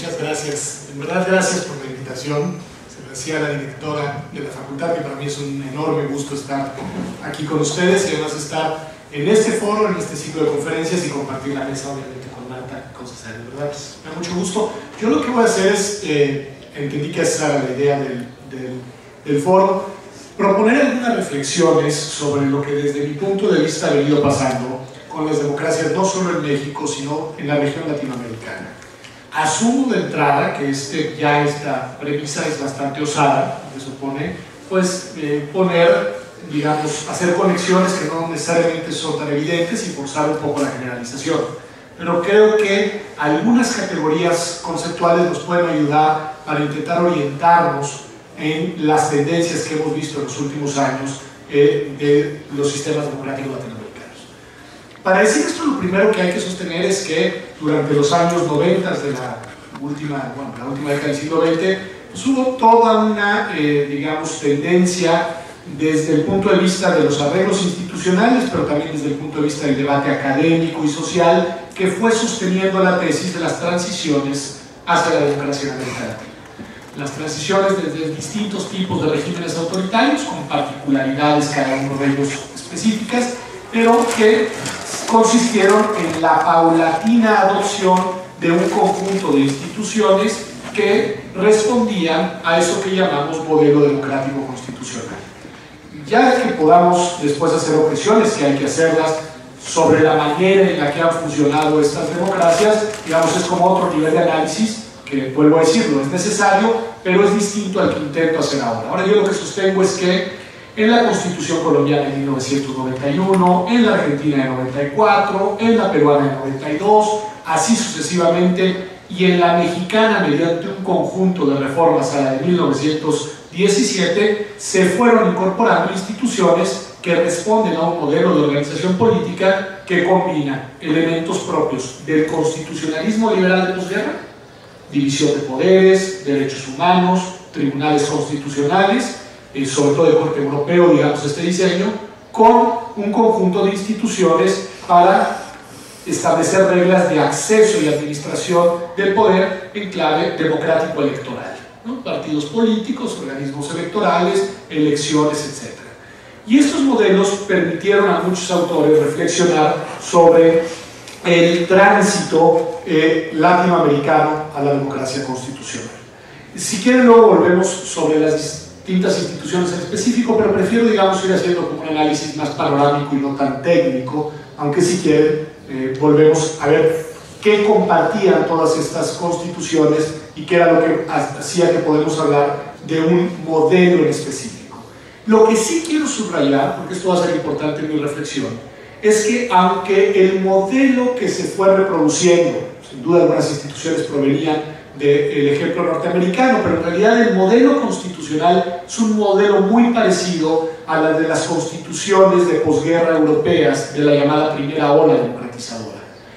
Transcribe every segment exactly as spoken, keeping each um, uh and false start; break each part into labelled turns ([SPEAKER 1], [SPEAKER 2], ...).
[SPEAKER 1] muchas gracias. En verdad, gracias por la invitación. Se lo decía a la directora de la facultad que para mí es un enorme gusto estar aquí con ustedes y además estar en este foro, en este ciclo de conferencias y compartir la mesa, obviamente, con Marta, con César. De verdad, pues, me da mucho gusto. Yo lo que voy a hacer es, eh, entendí que esa era la idea del, del, del foro, proponer algunas reflexiones sobre lo que desde mi punto de vista ha venido pasando con las democracias, no solo en México, sino en la región latinoamericana. Asumo de entrada que este, ya esta premisa es bastante osada, me supone, pues eh, poner, digamos, hacer conexiones que no necesariamente son tan evidentes y forzar un poco la generalización. Pero creo que algunas categorías conceptuales nos pueden ayudar para intentar orientarnos en las tendencias que hemos visto en los últimos años eh, de los sistemas democráticos latinoamericanos. Para decir esto, lo primero que hay que sostener es que durante los años noventa de la última, bueno, la última década del siglo veinte, pues hubo toda una, eh, digamos, tendencia desde el punto de vista de los arreglos institucionales, pero también desde el punto de vista del debate académico y social, que fue sosteniendo la tesis de las transiciones hacia la democracia en América Latina. Las transiciones desde distintos tipos de regímenes autoritarios, con particularidades cada uno de ellos específicas, pero que consistieron en la paulatina adopción de un conjunto de instituciones que respondían a eso que llamamos modelo democrático constitucional. Ya que podamos después hacer objeciones, que hay que hacerlas sobre la manera en la que han funcionado estas democracias, digamos, es como otro nivel de análisis, que vuelvo a decirlo, es necesario, pero es distinto al que intento hacer ahora. Ahora yo lo que sostengo es que en la Constitución colombiana de mil novecientos noventa y uno, en la Argentina de noventa y cuatro, en la peruana de noventa y dos, así sucesivamente, y en la mexicana mediante un conjunto de reformas a la de mil novecientos diecisiete, se fueron incorporando instituciones que responden a un modelo de organización política que combina elementos propios del constitucionalismo liberal de posguerra, división de poderes, derechos humanos, tribunales constitucionales, eh, sobre todo de corte europeo, digamos, este diseño, con un conjunto de instituciones para establecer reglas de acceso y administración del poder en clave democrático-electoral, ¿no? Partidos políticos, organismos electorales, elecciones, etcétera. Y estos modelos permitieron a muchos autores reflexionar sobre el tránsito eh, latinoamericano a la democracia constitucional. Si quieren, luego volvemos sobre las distintas instituciones en específico, pero prefiero, digamos, ir haciendo como un análisis más panorámico y no tan técnico, aunque si quieren, eh, volvemos a ver qué compartían todas estas constituciones y qué era lo que hacía que podemos hablar de un modelo en específico. Lo que sí quiero subrayar, porque esto va a ser importante en mi reflexión, es que aunque el modelo que se fue reproduciendo, sin duda algunas instituciones provenían del ejemplo norteamericano, pero en realidad el modelo constitucional es un modelo muy parecido a la de las constituciones de posguerra europeas de la llamada primera ola democratizadora.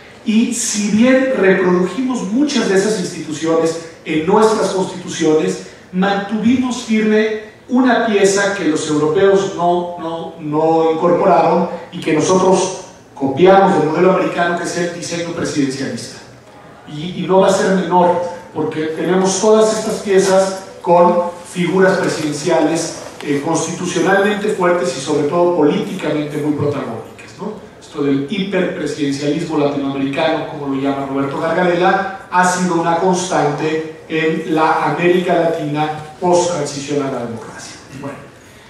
[SPEAKER 1] Y si bien reprodujimos muchas de esas instituciones en nuestras constituciones, mantuvimos firme una pieza que los europeos no, no, no incorporaron y que nosotros copiamos del modelo americano, que es el diseño presidencialista. Y, y no va a ser menor, porque tenemos todas estas piezas con figuras presidenciales eh, constitucionalmente fuertes y sobre todo políticamente muy protagónicas, ¿no? Esto del hiperpresidencialismo latinoamericano, como lo llama Roberto Gargarella, ha sido una constante en la América Latina post-transición a la democracia. Bueno,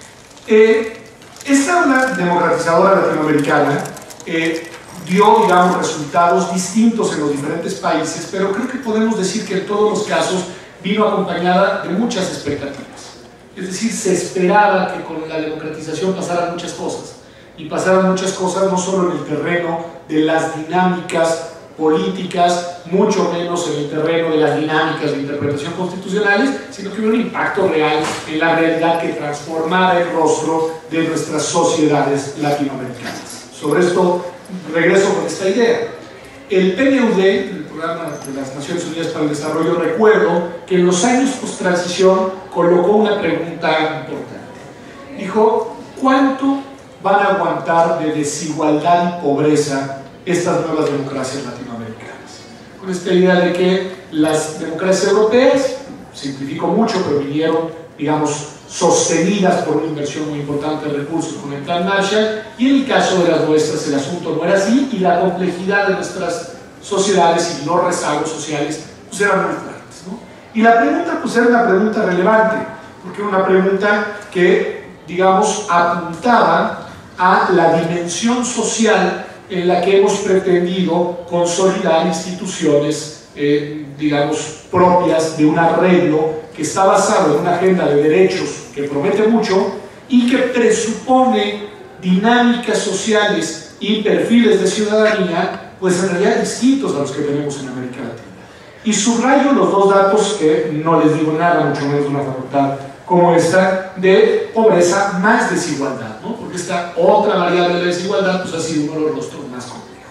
[SPEAKER 1] eh, esta ola democratizadora latinoamericana eh, dio, digamos, resultados distintos en los diferentes países, pero creo que podemos decir que en todos los casos vino acompañada de muchas expectativas. Es decir, se esperaba que con la democratización pasaran muchas cosas, y pasaran muchas cosas no solo en el terreno de las dinámicas políticas, mucho menos en el terreno de las dinámicas de interpretación constitucionales, sino que hubo un impacto real en la realidad que transformara el rostro de nuestras sociedades latinoamericanas. Sobre esto regreso con esta idea. El P N U D, el Programa de las Naciones Unidas para el Desarrollo, recuerdo que en los años post-transición colocó una pregunta importante. Dijo, ¿cuánto van a aguantar de desigualdad y pobreza estas nuevas democracias latinoamericanas? con esta idea de que las democracias europeas, simplifico mucho, pero vinieron, digamos, sostenidas por una inversión muy importante de recursos con el Plan Marshall, y en el caso de las nuestras el asunto no era así, y la complejidad de nuestras sociedades y los rezagos sociales pues eran muy fuertes, ¿no? Y la pregunta pues era una pregunta relevante, porque era una pregunta que, digamos, apuntaba a la dimensión social en la que hemos pretendido consolidar instituciones, eh, digamos, propias de un arreglo que está basado en una agenda de derechos que promete mucho y que presupone dinámicas sociales y perfiles de ciudadanía, pues en realidad distintos a los que tenemos en América Latina. Y subrayo los dos datos que no les digo nada, mucho menos de una facultad como esta, de pobreza más desigualdad, ¿no? Porque esta otra variable de la desigualdad pues ha sido uno de los rostros más complejos.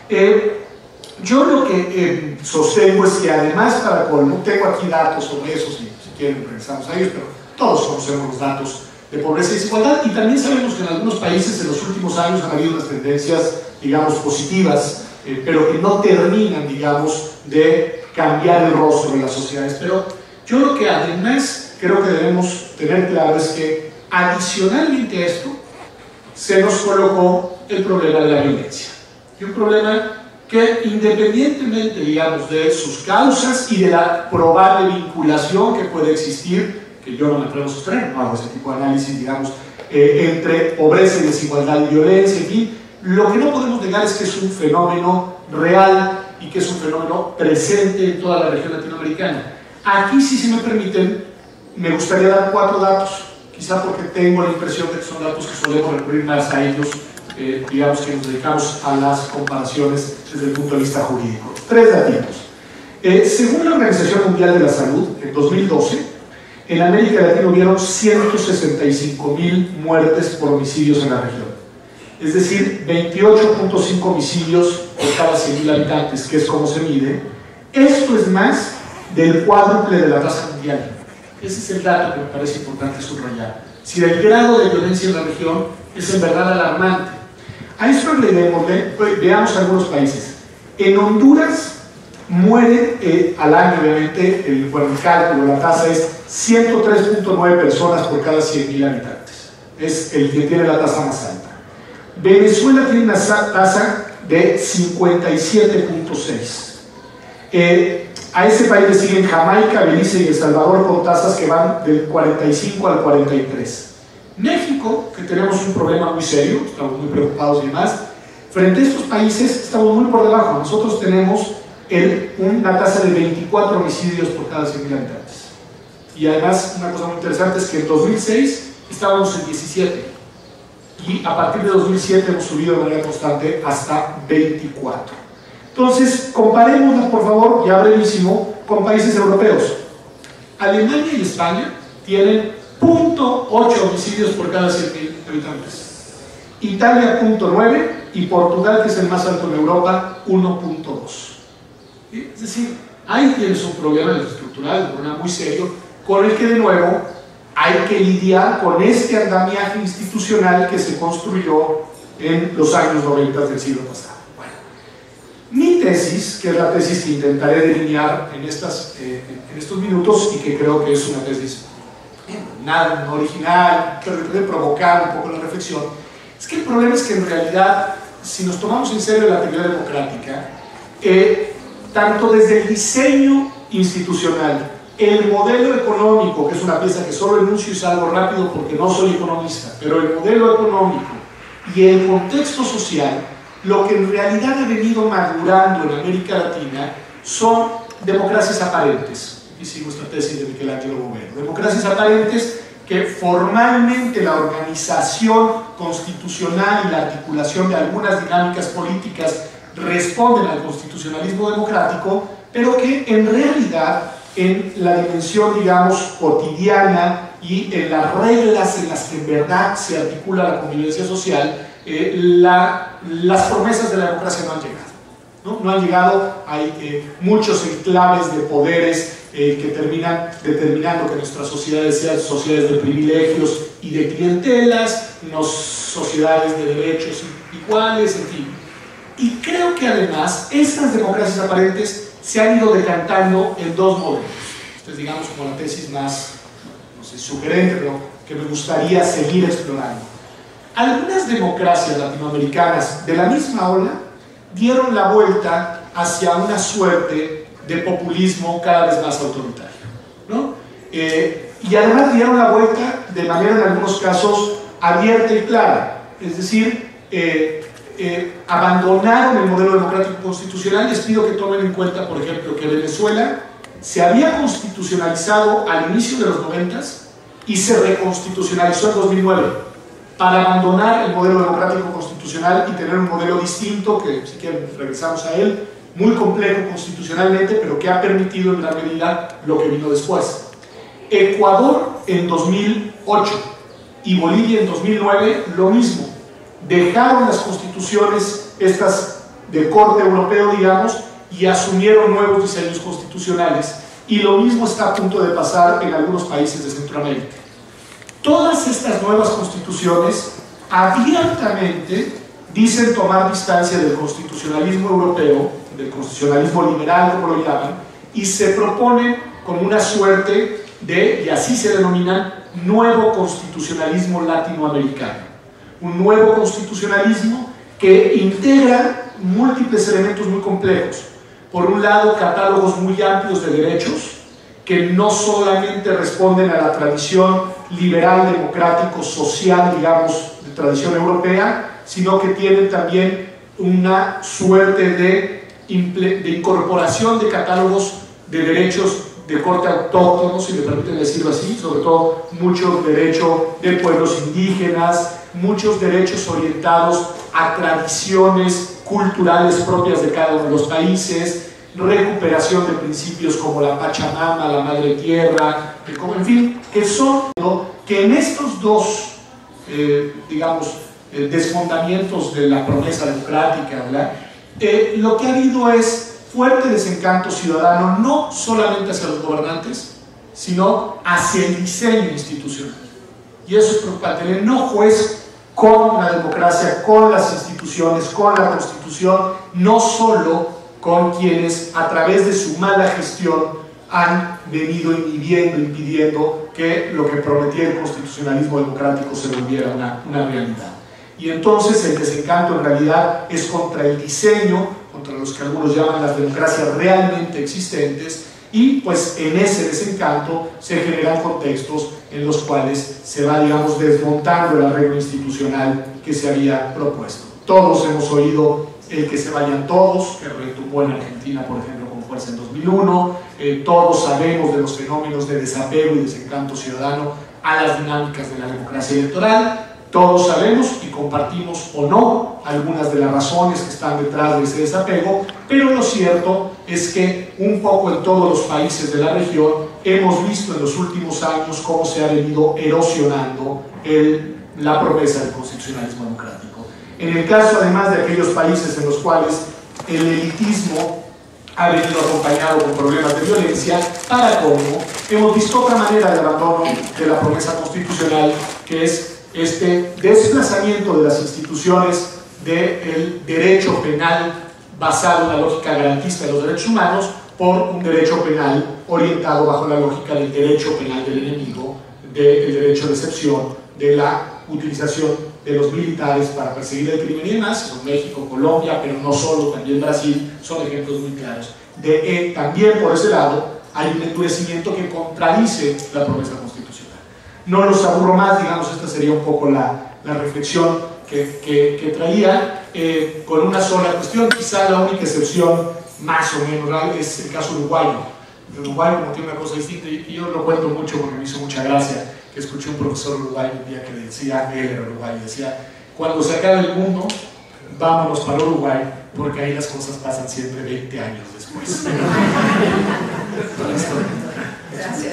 [SPEAKER 1] Eh, yo lo que eh, sostengo es que además, para colmo, tengo aquí datos sobre eso, si, si quieren regresamos a ellos, pero todos conocemos los datos de pobreza y desigualdad, y también sabemos que en algunos países en los últimos años han habido unas tendencias, digamos, positivas, eh, pero que no terminan, digamos, de cambiar el rostro de las sociedades. Pero yo lo que además creo que debemos tener claro es que adicionalmente a esto se nos colocó el problema de la violencia, y un problema que, independientemente, digamos, de sus causas y de la probable vinculación que puede existir, que yo no me atrevo a sostener, no hago ese tipo de análisis, digamos, eh, entre pobreza y desigualdad y violencia, en fin, lo que no podemos negar es que es un fenómeno real y que es un fenómeno presente en toda la región latinoamericana. Aquí, si se me permiten, me gustaría dar cuatro datos, quizá porque tengo la impresión de que son datos que solemos recurrir más a ellos, eh, digamos que nos dedicamos a las comparaciones desde el punto de vista jurídico. Tres datos. Eh, según la Organización Mundial de la Salud, en dos mil doce, en América Latina hubieron ciento sesenta y cinco mil muertes por homicidios en la región. Es decir, veintiocho punto cinco homicidios por cada cien mil habitantes, que es como se mide. Esto es más del cuádruple de la tasa mundial. Ese es el dato que me parece importante subrayar. Si el grado de violencia en la región es en verdad alarmante. A esto agreguémosle, veamos algunos países. En Honduras mueren eh, al año, obviamente, el, bueno, el cálculo, la tasa es ciento tres punto nueve personas por cada cien mil habitantes. Es el que tiene la tasa más alta. Venezuela tiene una tasa de cincuenta y siete punto seis. Eh, a ese país le siguen Jamaica, Belice y El Salvador con tasas que van del cuarenta y cinco al cuarenta y tres. México, que tenemos un problema muy serio, estamos muy preocupados y demás, frente a estos países estamos muy por debajo. Nosotros tenemos el, una tasa de veinticuatro homicidios por cada cien mil habitantes. Y además, una cosa muy interesante es que en dos mil seis estábamos en diecisiete. Y a partir de dos mil siete hemos subido de manera constante hasta veinticuatro. Entonces, comparémosla, por favor, ya brevísimo, con países europeos. Alemania y España tienen cero punto ocho homicidios por cada cien mil habitantes. Italia cero punto nueve y Portugal, que es el más alto en Europa, uno punto dos. Es decir, ahí tienes un problema estructural, un problema muy serio, con el que de nuevo hay que lidiar con este andamiaje institucional que se construyó en los años noventa del siglo pasado. Bueno, mi tesis, que es la tesis que intentaré delinear en, estas, eh, en estos minutos, y que creo que es una tesis eh, nada no original, pero que puede provocar un poco la reflexión, es que el problema es que en realidad, si nos tomamos en serio la actividad democrática, eh, tanto desde el diseño institucional, el modelo económico, que es una pieza que solo enuncio y salgo rápido porque no soy economista, pero el modelo económico y el contexto social, lo que en realidad ha venido madurando en América Latina son democracias aparentes. Y sigo esta tesis de Michelangelo Bovero. Democracias aparentes que formalmente la organización constitucional y la articulación de algunas dinámicas políticas responden al constitucionalismo democrático, pero que en realidad en la dimensión, digamos, cotidiana y en las reglas en las que en verdad se articula la convivencia social, eh, la, las promesas de la democracia no han llegado. No, no han llegado, hay eh, muchos enclaves de poderes eh, que terminan determinando que nuestras sociedades sean sociedades de privilegios y de clientelas, no sociedades de derechos iguales, en fin. Y creo que además estas democracias aparentes se han ido decantando en dos modelos. Esta es, digamos, como la tesis más, no sé, sugerente, pero que me gustaría seguir explorando. Algunas democracias latinoamericanas de la misma ola dieron la vuelta hacia una suerte de populismo cada vez más autoritario, ¿no? Eh, y además dieron la vuelta de manera en algunos casos abierta y clara, es decir, eh, eh, abandonaron el modelo democrático constitucional. Les pido que tomen en cuenta, por ejemplo, que Venezuela se había constitucionalizado al inicio de los noventas y se reconstitucionalizó en dos mil nueve para abandonar el modelo democrático constitucional y tener un modelo distinto, que si quieren regresamos a él, muy complejo constitucionalmente, pero que ha permitido en gran medida lo que vino después. Ecuador en dos mil ocho y Bolivia en dos mil nueve, lo mismo. Dejaron las constituciones, estas de corte europeo, digamos, y asumieron nuevos diseños constitucionales. Y lo mismo está a punto de pasar en algunos países de Centroamérica. Todas estas nuevas constituciones abiertamente dicen tomar distancia del constitucionalismo europeo, del constitucionalismo liberal, como lo llaman, y se proponen como una suerte de, y así se denominan, nuevo constitucionalismo latinoamericano. Un nuevo constitucionalismo que integra múltiples elementos muy complejos. Por un lado, catálogos muy amplios de derechos que no solamente responden a la tradición liberal, democrático, social, digamos, de tradición europea, sino que tienen también una suerte de, de incorporación de catálogos de derechos de corte autóctono, si me permiten decirlo así, sobre todo muchos derechos de pueblos indígenas, muchos derechos orientados a tradiciones culturales propias de cada uno de los países, recuperación de principios como la Pachamama, la Madre Tierra, como, en fin, que son, ¿no?, que en estos dos, eh, digamos, eh, desfondamientos de la promesa democrática, ¿verdad?, eh, lo que ha habido es fuerte desencanto ciudadano, no solamente hacia los gobernantes, sino hacia el diseño institucional. Y eso es preocupante. El enojo es con la democracia, con las instituciones, con la Constitución, no solo con quienes a través de su mala gestión han venido inhibiendo, impidiendo que lo que prometía el constitucionalismo democrático se volviera una, una realidad. Y entonces el desencanto en realidad es contra el diseño, contra los que algunos llaman las democracias realmente existentes, y pues en ese desencanto se generan contextos en los cuales se va, digamos, desmontando el arreglo institucional que se había propuesto. Todos hemos oído el que se vayan todos, que retumbó en Argentina, por ejemplo, con fuerza en dos mil uno, eh, todos sabemos de los fenómenos de desapego y desencanto ciudadano a las dinámicas de la democracia electoral. Todos sabemos y compartimos o no algunas de las razones que están detrás de ese desapego, pero lo cierto es que un poco en todos los países de la región hemos visto en los últimos años cómo se ha venido erosionando el, la promesa del constitucionalismo democrático. En el caso, además, de aquellos países en los cuales el elitismo ha venido acompañado con problemas de violencia, para cómo hemos visto otra manera de abandono de la promesa constitucional, que es este desplazamiento de las instituciones del derecho penal basado en la lógica garantista de los derechos humanos por un derecho penal orientado bajo la lógica del derecho penal del enemigo, del derecho de excepción, de la utilización de los militares para perseguir el crimen y demás. México, Colombia, pero no solo, también Brasil, son ejemplos muy claros. De, eh, también por ese lado hay un endurecimiento que contradice la promesa constitucional. No los aburro más, digamos, esta sería un poco la, la reflexión que, que, que traía, eh, con una sola cuestión. Quizá la única excepción más o menos real es el caso uruguayo. El Uruguay, como tiene una cosa distinta, y yo lo cuento mucho porque me hizo mucha gracia, que escuché un profesor uruguayo un día que decía, él era uruguayo, decía: cuando se acabe el mundo, vámonos para Uruguay, porque ahí las cosas pasan siempre veinte años después.
[SPEAKER 2] Gracias.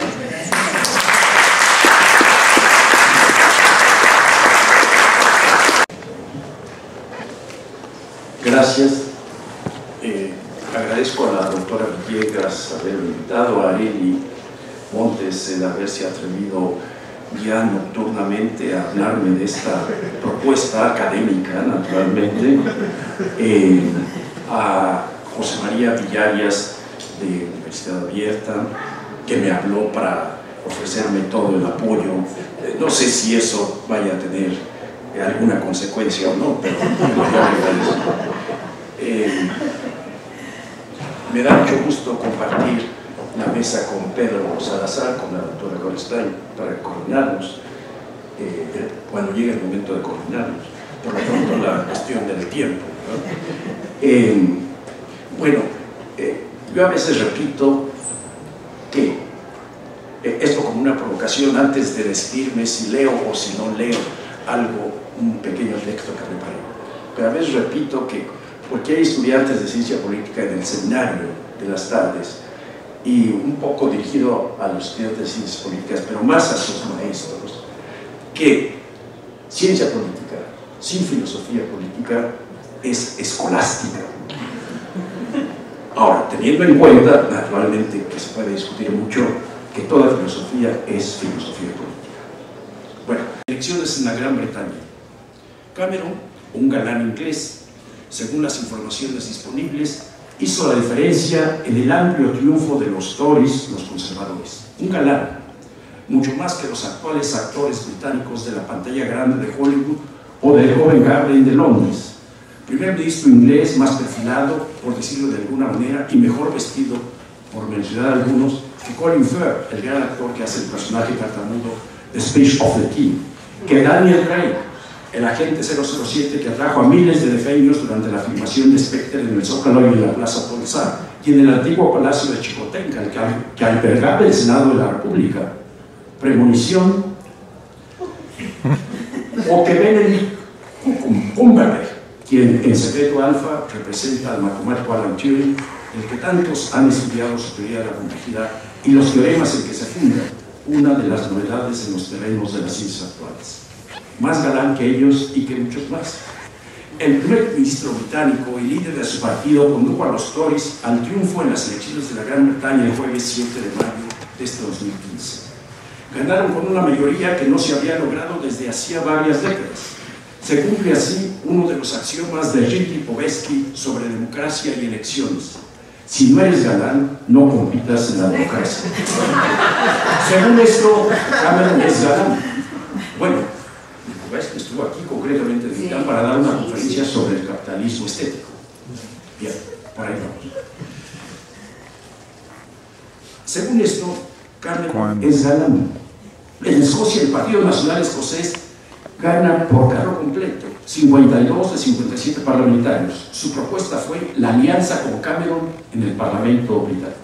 [SPEAKER 3] Gracias. Eh, agradezco a la doctora Villegas haberme invitado, a Eli Montes el haberse atrevido ya nocturnamente a hablarme de esta propuesta académica, naturalmente, eh, a José María Villarias de Universidad Abierta, que me habló para ofrecerme todo el apoyo. Eh, no sé si eso vaya a tener eh, alguna consecuencia o no, pero eh, me da mucho gusto compartir la mesa con Pedro Salazar, con la doctora Gorestein, para coordinarnos, eh, cuando llegue el momento de coordinarnos. Por lo tanto, la cuestión del tiempo, ¿no? Eh, bueno, eh, yo a veces repito que eh, esto como una provocación antes de decidirme si leo o si no leo algo, un pequeño texto que me parece. Pero a veces repito que, porque hay estudiantes de ciencia política en el seminario de las tardes, y un poco dirigido a los estudiantes de ciencias políticas, pero más a sus maestros, que ciencia política sin filosofía política es escolástica. Ahora, teniendo en cuenta, naturalmente, que se puede discutir mucho, que toda filosofía es filosofía política. Bueno, elecciones en la Gran Bretaña. Cameron, un galán inglés, según las informaciones disponibles, hizo la diferencia en el amplio triunfo de los Tories, los conservadores. Un galán, mucho más que los actuales actores británicos de la pantalla grande de Hollywood o del Covent Garden de Londres. Primer ministro inglés más perfilado, por decirlo de alguna manera, y mejor vestido, por mencionar algunos, que Colin Firth, el gran actor que hace el personaje tartamudo de Speech of the King, que Daniel Craig, el agente cero cero siete que atrajo a miles de defenios durante la filmación de Spectre en el Zócalo y en la Plaza Bolsar, y en el antiguo Palacio de Chicotenca, el que, que albergaba el Senado de la República. Premonición, o que Benedict Cumberbatch, quien en Secreto Alfa representa al matemático Alan Turing, el que tantos han estudiado su teoría de la complejidad y los teoremas en que se funda una de las novedades en los terrenos de las ciencias actuales. Más galán que ellos y que muchos más. El primer ministro británico y líder de su partido condujo a los Tories al triunfo en las elecciones de la Gran Bretaña el jueves siete de mayo de este dos mil quince. Ganaron con una mayoría que no se había logrado desde hacía varias décadas. Se cumple así uno de los axiomas de Ricky Povetsky sobre democracia y elecciones. Si no eres galán, no compitas en la democracia. Según esto, Cameron es galán. Bueno, que estuvo aquí concretamente de Milán para dar una conferencia sobre el capitalismo estético. Bien, por ahí vamos. Según esto, Cameron es galán. En Escocia, el Partido Nacional Escocés gana por carro completo, cincuenta y dos de cincuenta y siete parlamentarios. Su propuesta fue la alianza con Cameron en el Parlamento británico.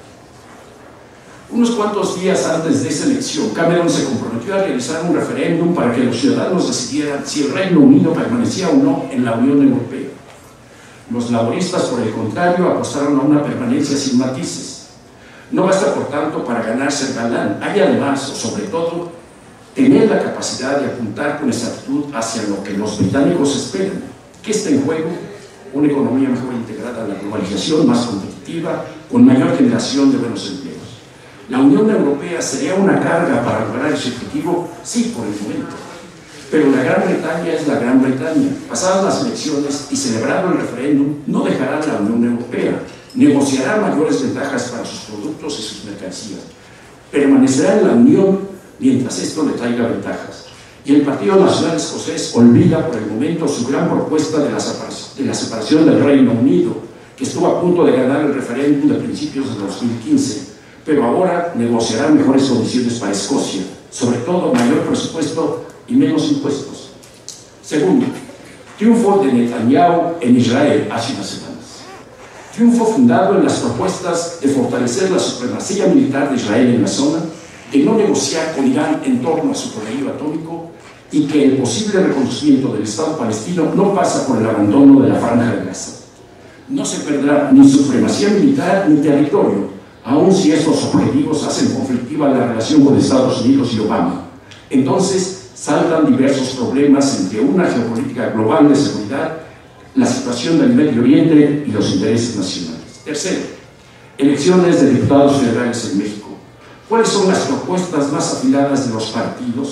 [SPEAKER 3] Unos cuantos días antes de esa elección, Cameron se comprometió a realizar un referéndum para que los ciudadanos decidieran si el Reino Unido permanecía o no en la Unión Europea. Los laboristas, por el contrario, apostaron a una permanencia sin matices. No basta, por tanto, para ganar ser galán. Hay además, o sobre todo, tener la capacidad de apuntar con exactitud hacia lo que los británicos esperan. ¿Qué está en juego? Una economía mejor integrada a la globalización, más competitiva, con mayor generación de buenos empleos. ¿La Unión Europea sería una carga para lograr ese objetivo? Sí, por el momento. Pero la Gran Bretaña es la Gran Bretaña. Pasadas las elecciones y celebrado el referéndum, no dejará la Unión Europea. Negociará mayores ventajas para sus productos y sus mercancías. Permanecerá en la Unión mientras esto le traiga ventajas. Y el Partido Nacional Escocés olvida por el momento su gran propuesta de la, de la separación del Reino Unido, que estuvo a punto de ganar el referéndum de principios de dos mil quince. Pero ahora negociarán mejores condiciones para Escocia, sobre todo mayor presupuesto y menos impuestos. Segundo, triunfo de Netanyahu en Israel hace unas semanas. Triunfo fundado en las propuestas de fortalecer la supremacía militar de Israel en la zona, de no negociar con Irán en torno a su poderío atómico y que el posible reconocimiento del Estado palestino no pasa por el abandono de la Franja de Gaza. No se perderá ni supremacía militar ni territorio, aun si estos objetivos hacen conflictiva la relación con Estados Unidos y Obama. Entonces saltan diversos problemas entre una geopolítica global de seguridad, la situación del Medio Oriente y los intereses nacionales. Tercero, elecciones de diputados federales en México. ¿Cuáles son las propuestas más afiladas de los partidos?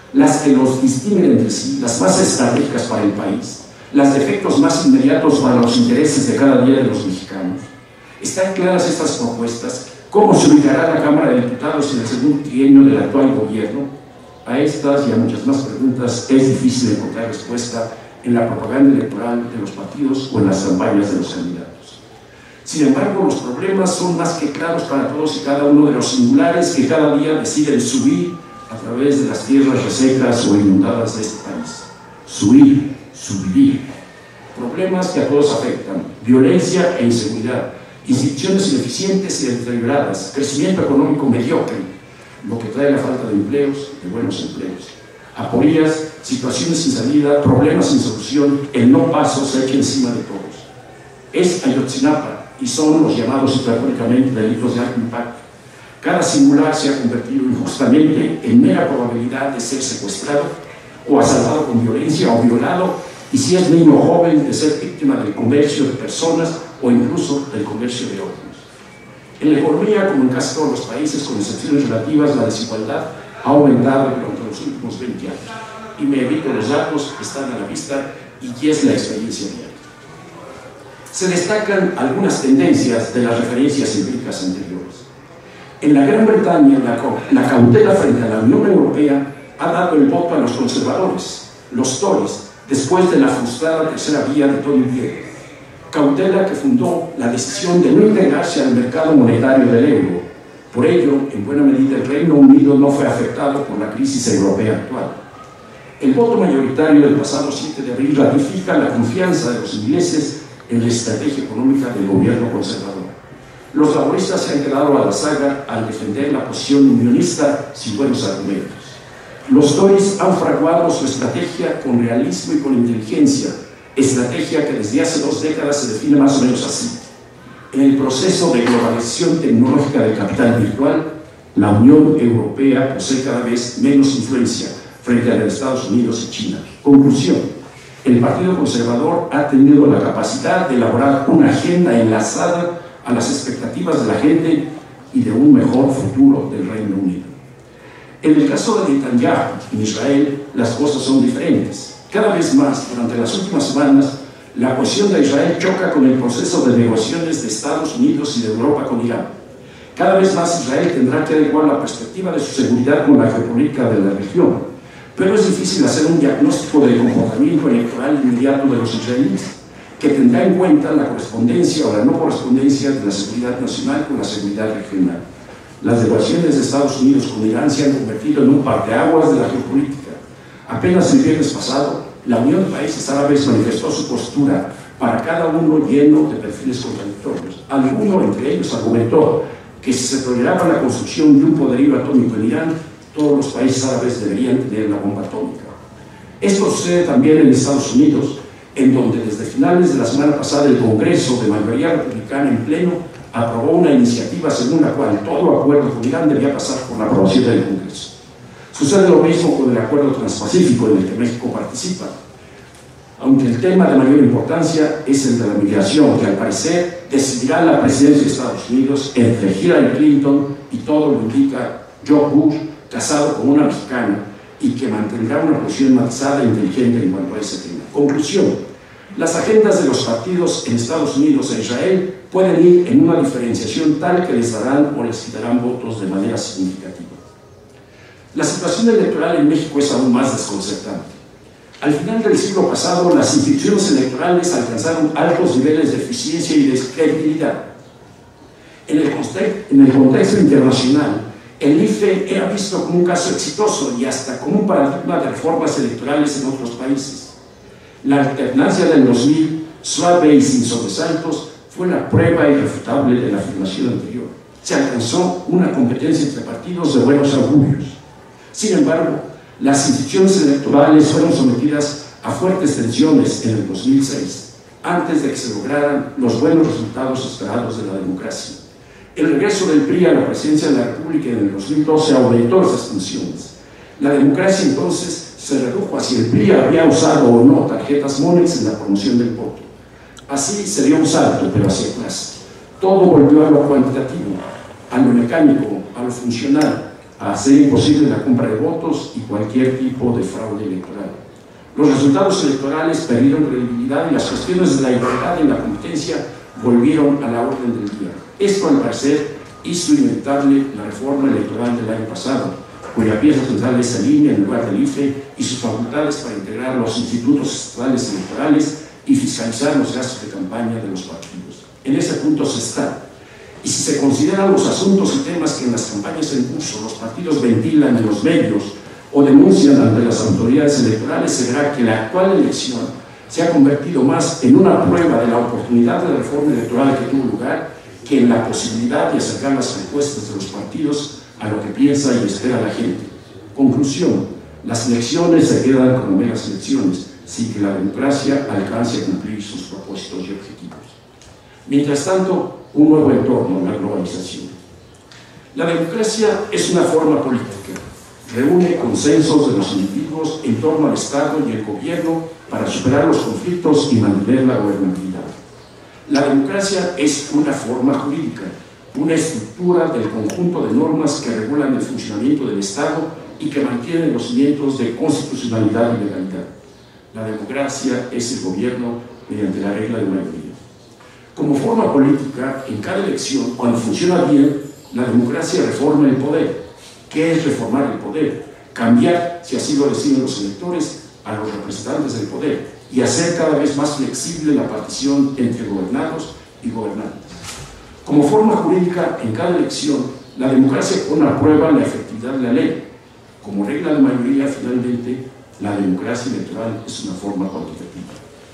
[SPEAKER 3] las que los distinguen entre sí, las más estratégicas para el país, las de efectos más inmediatos para los intereses de cada día de los mexicanos. Están claras estas propuestas. ¿Cómo se ubicará la Cámara de Diputados en el segundo trienio del actual gobierno? A estas y a muchas más preguntas es difícil encontrar respuesta en la propaganda electoral de los partidos o en las campañas de los candidatos. Sin embargo, los problemas son más que claros para todos y cada uno de los singulares que cada día deciden subir a través de las tierras resecas o inundadas de este país. Subir, subir. Problemas que a todos afectan: violencia e inseguridad, instituciones ineficientes y deterioradas, crecimiento económico mediocre, lo que trae la falta de empleos, de buenos empleos, aporías, situaciones sin salida, problemas sin solución, el no paso se echa encima de todos. Es Ayotzinapa y son los llamados hiperbólicamente delitos de alto impacto. Cada singular se ha convertido injustamente en mera probabilidad de ser secuestrado o asaltado con violencia o violado, y si es niño o joven, de ser víctima del comercio de personas o incluso del comercio de órganos. En la economía, como en casi todos los países, con excepciones relativas, la desigualdad ha aumentado durante los últimos veinte años. Y me evito los datos que están a la vista y es la experiencia diaria. Se destacan algunas tendencias de las referencias empíricas anteriores. En la Gran Bretaña, la, la cautela frente a la Unión Europea ha dado el voto a los conservadores, los Tories, después de la frustrada tercera vía de Tony Blair. Cautela que fundó la decisión de no integrarse al mercado monetario del euro. Por ello, en buena medida, el Reino Unido no fue afectado por la crisis europea actual. El voto mayoritario del pasado siete de abril ratifica la confianza de los ingleses en la estrategia económica del gobierno conservador. Los laboristas se han quedado a la saga al defender la posición unionista sin buenos argumentos. Los Tories han fraguado su estrategia con realismo y con inteligencia, estrategia que desde hace dos décadas se define más o menos así. En el proceso de globalización tecnológica del capital virtual, la Unión Europea posee cada vez menos influencia frente a los Estados Unidos y China. Conclusión: el Partido Conservador ha tenido la capacidad de elaborar una agenda enlazada a las expectativas de la gente y de un mejor futuro del Reino Unido. En el caso de Netanyahu en Israel, las cosas son diferentes. Cada vez más, durante las últimas semanas, la posición de Israel choca con el proceso de negociaciones de Estados Unidos y de Europa con Irán. Cada vez más Israel tendrá que adecuar la perspectiva de su seguridad con la geopolítica de la región. Pero es difícil hacer un diagnóstico del comportamiento electoral inmediato de los israelíes, que tendrá en cuenta la correspondencia o la no correspondencia de la seguridad nacional con la seguridad regional. Las negociaciones de Estados Unidos con Irán se han convertido en un parteaguas de la geopolítica. Apenas el viernes pasado, la Unión de Países Árabes manifestó su postura, para cada uno lleno de perfiles contradictorios. Alguno entre ellos argumentó que si se toleraba la construcción de un poderío atómico en Irán, todos los países árabes deberían tener una bomba atómica. Esto sucede también en Estados Unidos, en donde desde finales de la semana pasada el Congreso, de mayoría republicana en pleno, aprobó una iniciativa según la cual todo acuerdo con Irán debía pasar por la aprobación del Congreso. Sucede lo mismo con el Acuerdo Transpacífico en el que México participa, aunque el tema de mayor importancia es el de la migración, que al parecer decidirá la presidencia de Estados Unidos entre Hillary Clinton y, todo lo indica, Joe Bush, casado con una mexicana, y que mantendrá una posición matizada e inteligente en cuanto a ese tema. Conclusión: las agendas de los partidos en Estados Unidos e Israel pueden ir en una diferenciación tal que les darán o les quitarán votos de manera significativa. La situación electoral en México es aún más desconcertante. Al final del siglo pasado, las instituciones electorales alcanzaron altos niveles de eficiencia y de credibilidad. En el, en el contexto internacional, el I F E era visto como un caso exitoso y hasta como un paradigma de reformas electorales en otros países. La alternancia del dos mil, suave y sin sobresaltos, fue la prueba irrefutable de la afirmación anterior. Se alcanzó una competencia entre partidos de buenos augurios. Sin embargo, las instituciones electorales fueron sometidas a fuertes tensiones en el dos mil seis, antes de que se lograran los buenos resultados esperados de la democracia. El regreso del P R I a la presidencia de la República en el dos mil doce aumentó esas tensiones. La democracia entonces se redujo a si el P R I había usado o no tarjetas Monex en la promoción del voto. Así se dio un salto, pero hacia atrás. Todo volvió a lo cuantitativo, a lo mecánico, a lo funcional, a hacer imposible la compra de votos y cualquier tipo de fraude electoral. Los resultados electorales perdieron credibilidad y las cuestiones de la igualdad en la competencia volvieron a la orden del día. Esto, al parecer, hizo inevitable la reforma electoral del año pasado, cuya pieza central es el I N E en lugar del I F E y sus facultades para integrar los institutos estatales electorales y fiscalizar los gastos de campaña de los partidos. En ese punto se está. Y si se consideran los asuntos y temas que en las campañas en curso los partidos ventilan en los medios o denuncian ante las autoridades electorales, se verá que la actual elección se ha convertido más en una prueba de la oportunidad de la reforma electoral que tuvo lugar que en la posibilidad de acercar las respuestas de los partidos a lo que piensa y espera la gente. Conclusión: las elecciones se quedan como meras elecciones, sin que la democracia alcance a cumplir sus propósitos y objetivos. Mientras tanto, un nuevo entorno, la globalización. La democracia es una forma política. Reúne consensos de los individuos en torno al Estado y el gobierno para superar los conflictos y mantener la gobernabilidad. La democracia es una forma jurídica, una estructura del conjunto de normas que regulan el funcionamiento del Estado y que mantienen los cimientos de constitucionalidad y legalidad. La democracia es el gobierno mediante la regla de mayoría. Como forma política, en cada elección, cuando funciona bien, la democracia reforma el poder. ¿Qué es reformar el poder? Cambiar, si así lo deciden los electores, a los representantes del poder y hacer cada vez más flexible la partición entre gobernados y gobernantes. Como forma jurídica, en cada elección, la democracia pone a prueba la efectividad de la ley. Como regla de mayoría, finalmente, la democracia electoral es una forma cuantitativa.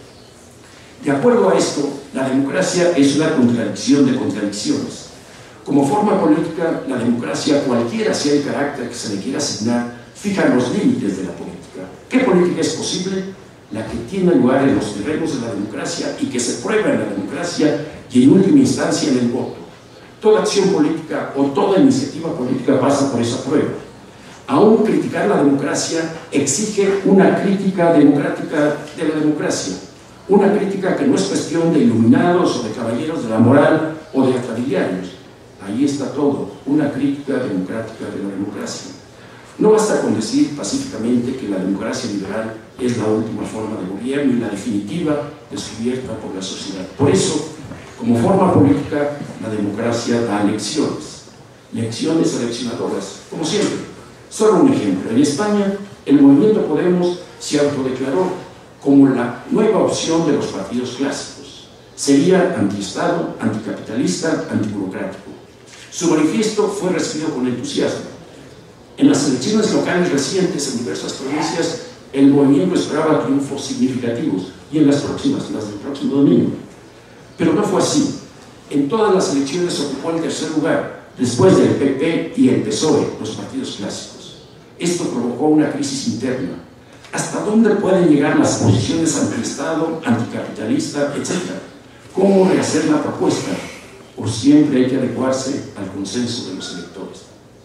[SPEAKER 3] De acuerdo a esto, la democracia es una contradicción de contradicciones. Como forma política, la democracia, cualquiera sea el carácter que se le quiera asignar, fija los límites de la política. ¿Qué política es posible? La que tiene lugar en los terrenos de la democracia y que se prueba en la democracia y en última instancia en el voto. Toda acción política o toda iniciativa política pasa por esa prueba. Aún criticar la democracia exige una crítica democrática de la democracia. Una crítica que no es cuestión de iluminados o de caballeros de la moral o de atrabiliarios. Ahí está todo, una crítica democrática de la democracia. No basta con decir pacíficamente que la democracia liberal es la última forma de gobierno y la definitiva descubierta por la sociedad. Por eso, como forma política, la democracia da lecciones. Lecciones seleccionadoras, como siempre. Solo un ejemplo. En España, el movimiento Podemos se autodeclaró como la nueva opción de los partidos clásicos. Sería antiestado, anticapitalista, antiburocrático. Su manifiesto fue recibido con entusiasmo. En las elecciones locales recientes en diversas provincias, el movimiento esperaba triunfos significativos, y en las próximas, las del próximo domingo. Pero no fue así. En todas las elecciones ocupó el tercer lugar, después del P P y el P S O E, los partidos clásicos. Esto provocó una crisis interna. ¿Hasta dónde pueden llegar las posiciones antiestado, anticapitalista, etcétera? ¿Cómo rehacer la propuesta? ¿O siempre hay que adecuarse al consenso de los electores?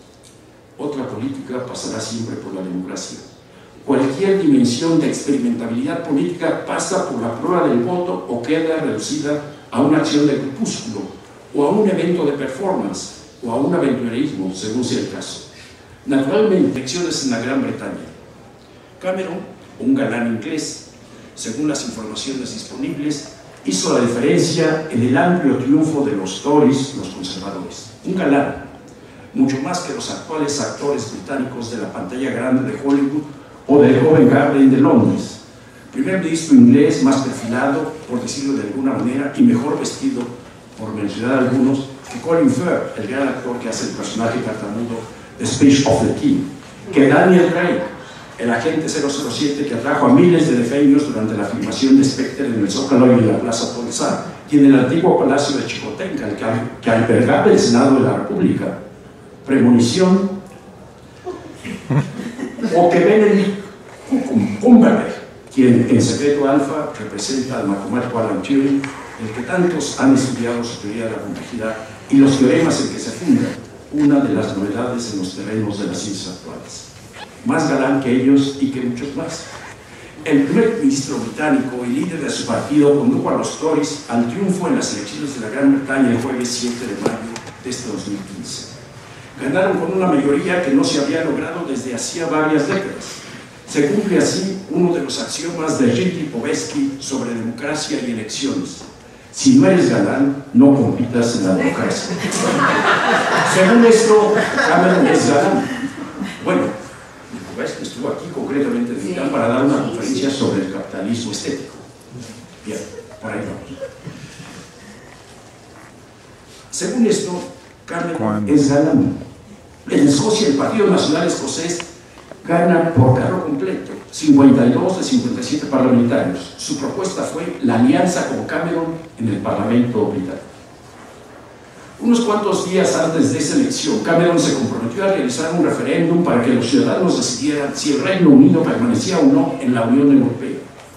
[SPEAKER 3] Otra política pasará siempre por la democracia. Cualquier dimensión de experimentabilidad política pasa por la prueba del voto o queda reducida a una acción de grupúsculo, o a un evento de performance, o a un aventurerismo, según sea el caso. Naturalmente, elecciones en la Gran Bretaña. Cameron, un galán inglés, según las informaciones disponibles, hizo la diferencia en el amplio triunfo de los Tories, los conservadores. Un galán, mucho más que los actuales actores británicos de la pantalla grande de Hollywood o del joven Garden de Londres. Primer ministro inglés más perfilado, por decirlo de alguna manera, y mejor vestido, por mencionar algunos, que Colin Firth, el gran actor que hace el personaje tartamudo de Speech of the King, que Daniel Craig, el agente cero cero siete que atrajo a miles de defenios durante la filmación de Spectre en el Zócalo y en la Plaza Bolsar, y en el antiguo Palacio de Chicotenca, el que, que albergaba el Senado de la República. Premonición, o que Benedict Cumberbatch, quien en Secreto Alfa representa al matemático Alan Turing, el que tantos han estudiado su teoría de la complejidad y los teoremas en que se funda, una de las novedades en los terrenos de las ciencias actuales. Más galán que ellos y que muchos más. El primer ministro británico y líder de su partido condujo a los Tories al triunfo en las elecciones de la Gran Bretaña el jueves siete de mayo de este dos mil quince. Ganaron con una mayoría que no se había logrado desde hacía varias décadas. Se cumple así uno de los axiomas de Ricky Povetsky sobre democracia y elecciones. Si no eres galán, no compitas en la democracia. Según esto, Cameron es galán. Bueno, Povetsky estuvo aquí concretamente en Milán para dar una conferencia sobre el capitalismo estético. Bien, por ahí vamos. Según esto, Cameron es galán. En Escocia, el Partido Nacional Escocés gana por carro completo, cincuenta y dos de cincuenta y siete parlamentarios. Su propuesta fue la alianza con Cameron en el Parlamento británico. Unos cuantos días antes de esa elección, Cameron se comprometió a realizar un referéndum para que los ciudadanos decidieran si el Reino Unido permanecía o no en la Unión Europea.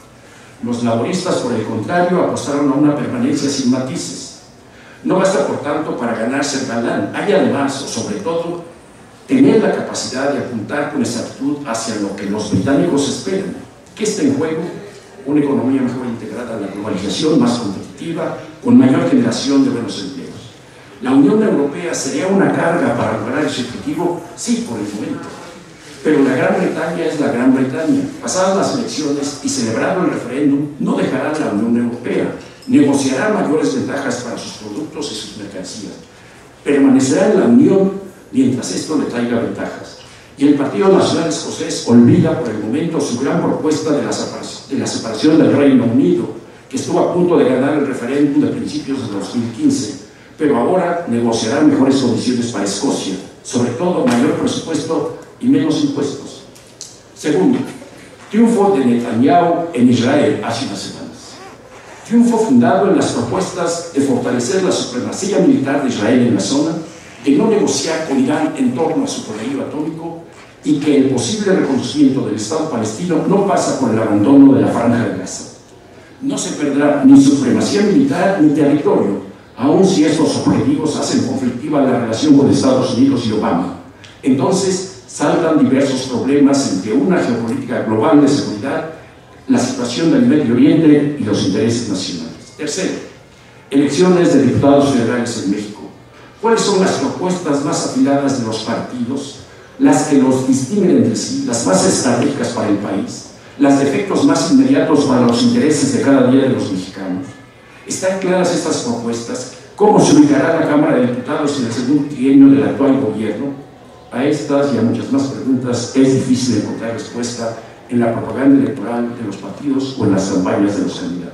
[SPEAKER 3] Los laboristas, por el contrario, apostaron a una permanencia sin matices. No basta, por tanto, para ganar ser galán. Hay además, o sobre todo, tener la capacidad de apuntar con exactitud hacia lo que los británicos esperan. ¿Qué está en juego? Una economía mejor integrada a la globalización, más competitiva, con mayor generación de buenos empleos. ¿La Unión Europea sería una carga para lograr ese objetivo? Sí, por el momento. Pero la Gran Bretaña es la Gran Bretaña. Pasadas las elecciones y celebrado el referéndum, no dejará la Unión Europea. Negociará mayores ventajas para sus productos y sus mercancías. Permanecerá en la Unión mientras esto le traiga ventajas. Y el Partido Nacional Escocés olvida por el momento su gran propuesta de la, de la separación del Reino Unido, que estuvo a punto de ganar el referéndum de principios de dos mil quince, pero ahora negociará mejores condiciones para Escocia, sobre todo mayor presupuesto y menos impuestos. Segundo, triunfo de Netanyahu en Israel hace unas semanas. Triunfo fundado en las propuestas de fortalecer la supremacía militar de Israel en la zona, de no negociar con Irán en torno a su poderío atómico y que el posible reconocimiento del Estado palestino no pasa por el abandono de la Franja de Gaza. No se perderá ni supremacía militar ni territorio, aun si estos objetivos hacen conflictiva la relación con Estados Unidos y Obama. Entonces saltan diversos problemas entre una geopolítica global de seguridad, la situación del Medio Oriente y los intereses nacionales. Tercero, elecciones de diputados federales en México. ¿Cuáles son las propuestas más afiladas de los partidos, las que los distinguen entre sí, las más estratégicas para el país, las de efectos más inmediatos para los intereses de cada día de los mexicanos? ¿Están claras estas propuestas? ¿Cómo se ubicará la Cámara de Diputados en el segundo trienio del actual gobierno? A estas y a muchas más preguntas es difícil encontrar respuesta en la propaganda electoral de los partidos o en las campañas de los candidatos.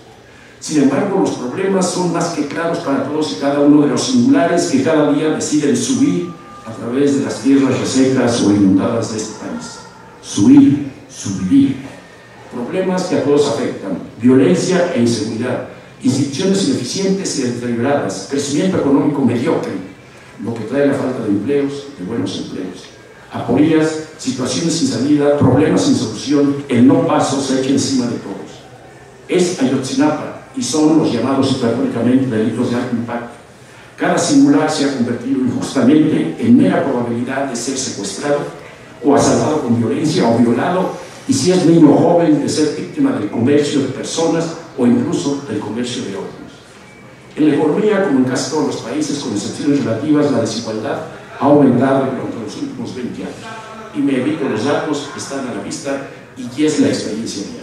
[SPEAKER 3] Sin embargo, los problemas son más que claros para todos y cada uno de los singulares que cada día deciden subir a través de las tierras resecas o inundadas de este país. Subir, subir. Problemas que a todos afectan: violencia e inseguridad, instituciones ineficientes y deterioradas, crecimiento económico mediocre, lo que trae la falta de empleos, de buenos empleos, aporías, situaciones sin salida, problemas sin solución, el no paso se echa encima de todos. Es Ayotzinapa, y son los llamados históricamente delitos de alto impacto. Cada singular se ha convertido injustamente en mera probabilidad de ser secuestrado o asaltado con violencia o violado, y si es niño o joven, de ser víctima del comercio de personas o incluso del comercio de órganos. En la economía, como en casi todos los países, con excepciones relativas, la desigualdad ha aumentado durante los últimos veinte años. Y me evito los datos, están a la vista y es la experiencia diaria.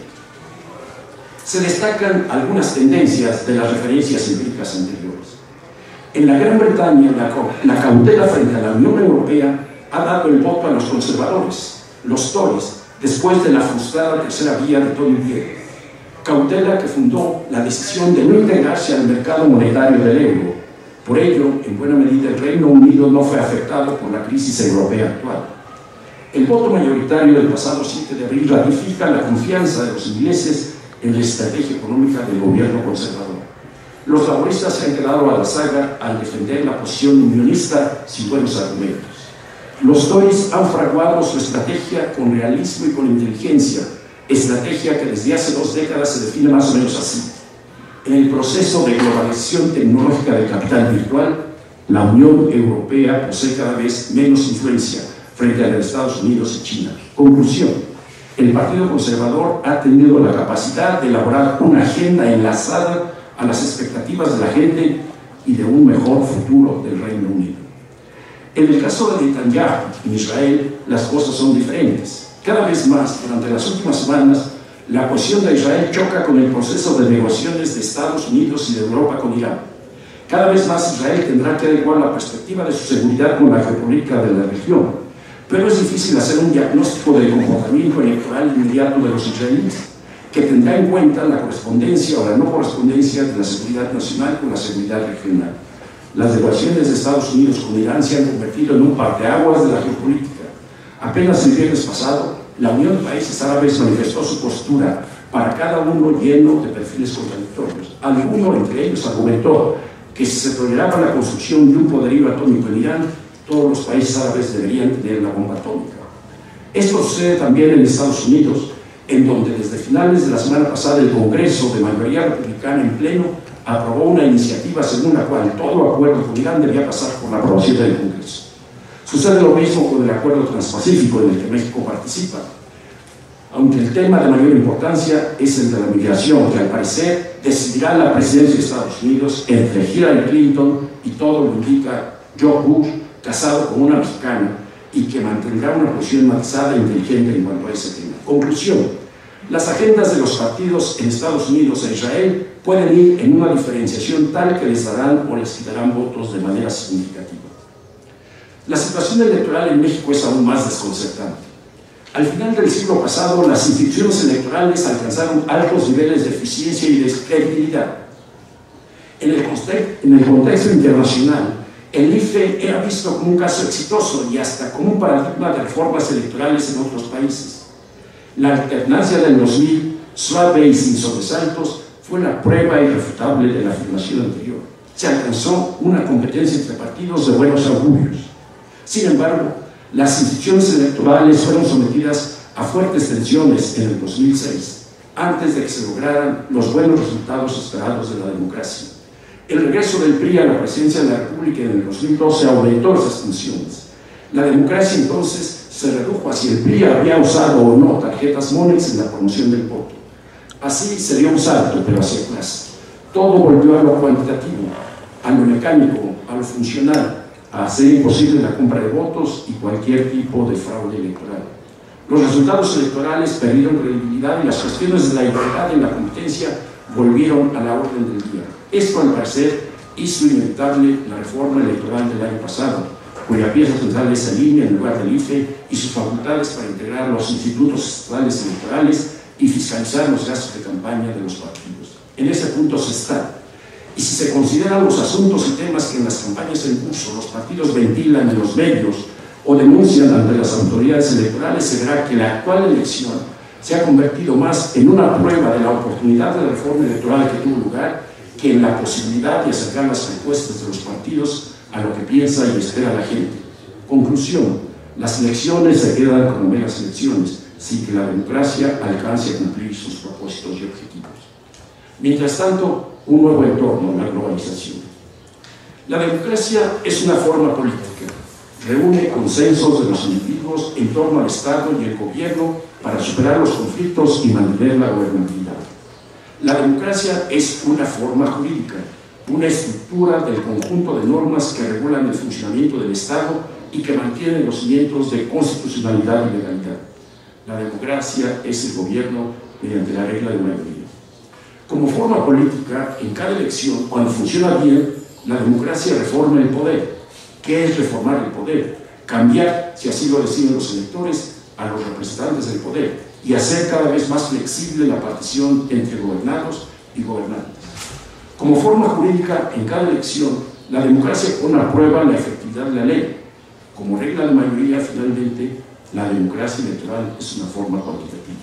[SPEAKER 3] Se destacan algunas tendencias de las referencias empíricas anteriores. En la Gran Bretaña, la, la cautela frente a la Unión Europea ha dado el voto a los conservadores, los Tories, después de la frustrada tercera vía de Tony Blair. Cautela que fundó la decisión de no integrarse al mercado monetario del euro. Por ello, en buena medida, el Reino Unido no fue afectado por la crisis europea actual. El voto mayoritario del pasado siete de abril ratifica la confianza de los ingleses en la estrategia económica del gobierno conservador. Los laboristas se han quedado a la saga al defender la posición unionista sin buenos argumentos. Los Tories han fraguado su estrategia con realismo y con inteligencia, estrategia que desde hace dos décadas se define más o menos así. En el proceso de globalización tecnológica del capital virtual, la Unión Europea posee cada vez menos influencia frente a los Estados Unidos y China. Conclusión: el Partido Conservador ha tenido la capacidad de elaborar una agenda enlazada a las expectativas de la gente y de un mejor futuro del Reino Unido. En el caso de Netanyahu, en Israel, las cosas son diferentes. Cada vez más, durante las últimas semanas, la posición de Israel choca con el proceso de negociaciones de Estados Unidos y de Europa con Irán. Cada vez más Israel tendrá que adecuar la perspectiva de su seguridad con la geopolítica de la región. Pero es difícil hacer un diagnóstico del comportamiento electoral inmediato de los israelíes, que tendrá en cuenta la correspondencia o la no correspondencia de la seguridad nacional con la seguridad regional. Las relaciones de Estados Unidos con Irán se han convertido en un parteaguas de la geopolítica. Apenas el viernes pasado, la Unión de Países Árabes manifestó su postura, para cada uno lleno de perfiles contradictorios. Alguno entre ellos argumentó que si se toleraba la construcción de un poderío atómico en Irán, todos los países árabes deberían tener la bomba atómica. Esto sucede también en Estados Unidos, en donde desde finales de la semana pasada el Congreso, de mayoría republicana en pleno, aprobó una iniciativa según la cual todo acuerdo con Irán debía pasar por la aprobación del Congreso. Sucede lo mismo con el Acuerdo Transpacífico en el que México participa, aunque el tema de mayor importancia es el de la migración, que al parecer decidirá la presidencia de Estados Unidos entre Hillary Clinton y todo lo indica Joe Bush, casado con una mexicana, y que mantendrá una posición matizada e inteligente en cuanto a ese tema. Conclusión: las agendas de los partidos en Estados Unidos e Israel pueden ir en una diferenciación tal que les darán o les quitarán votos de manera significativa. La situación electoral en México es aún más desconcertante. Al final del siglo pasado, las instituciones electorales alcanzaron altos niveles de eficiencia y de credibilidad. En el, en el contexto internacional, el I F E era visto como un caso exitoso y hasta como un paradigma de reformas electorales en otros países. La alternancia del dos mil, suave y sin sobresaltos, fue la prueba irrefutable de la afirmación anterior. Se alcanzó una competencia entre partidos de buenos augurios. Sin embargo, las instituciones electorales fueron sometidas a fuertes tensiones en el dos mil seis, antes de que se lograran los buenos resultados esperados de la democracia. El regreso del P R I a la presidencia de la República en el dos mil doce aumentó esas tensiones. La democracia entonces se redujo a si el P R I había usado o no tarjetas Monex en la promoción del voto. Así se dio un salto, pero hacia atrás. Todo volvió a lo cuantitativo, a lo mecánico, a lo funcional, a hacer imposible la compra de votos y cualquier tipo de fraude electoral. Los resultados electorales perdieron credibilidad y las cuestiones de la igualdad en la competencia volvieron a la orden del día. Esto, al parecer, hizo inevitable la reforma electoral del año pasado, cuya pieza central es el I N E en lugar del I F E y sus facultades para integrar los institutos estatales electorales y fiscalizar los gastos de campaña de los partidos. En ese punto se está. Y si se consideran los asuntos y temas que en las campañas en curso los partidos ventilan en los medios o denuncian ante las autoridades electorales, se verá que la actual elección se ha convertido más en una prueba de la oportunidad de reforma electoral que tuvo lugar que en la posibilidad de acercar las propuestas de los partidos a lo que piensa y espera la gente. Conclusión: las elecciones se quedan como meras elecciones, sin que la democracia alcance a cumplir sus propósitos y objetivos. Mientras tanto, un nuevo entorno, la globalización. La democracia es una forma política, reúne consensos de los individuos en torno al Estado y el gobierno para superar los conflictos y mantener la gobernabilidad. La democracia es una forma jurídica, una estructura del conjunto de normas que regulan el funcionamiento del Estado y que mantienen los cimientos de constitucionalidad y legalidad. La democracia es el gobierno mediante la regla de mayoría. Como forma política, en cada elección, cuando funciona bien, la democracia reforma el poder. ¿Qué es reformar el poder? Cambiar, si así lo deciden los electores, a los representantes del poder y hacer cada vez más flexible la partición entre gobernados y gobernantes. Como forma jurídica, en cada elección, la democracia pone a prueba la efectividad de la ley. Como regla de mayoría, finalmente, la democracia electoral es una forma cuantitativa.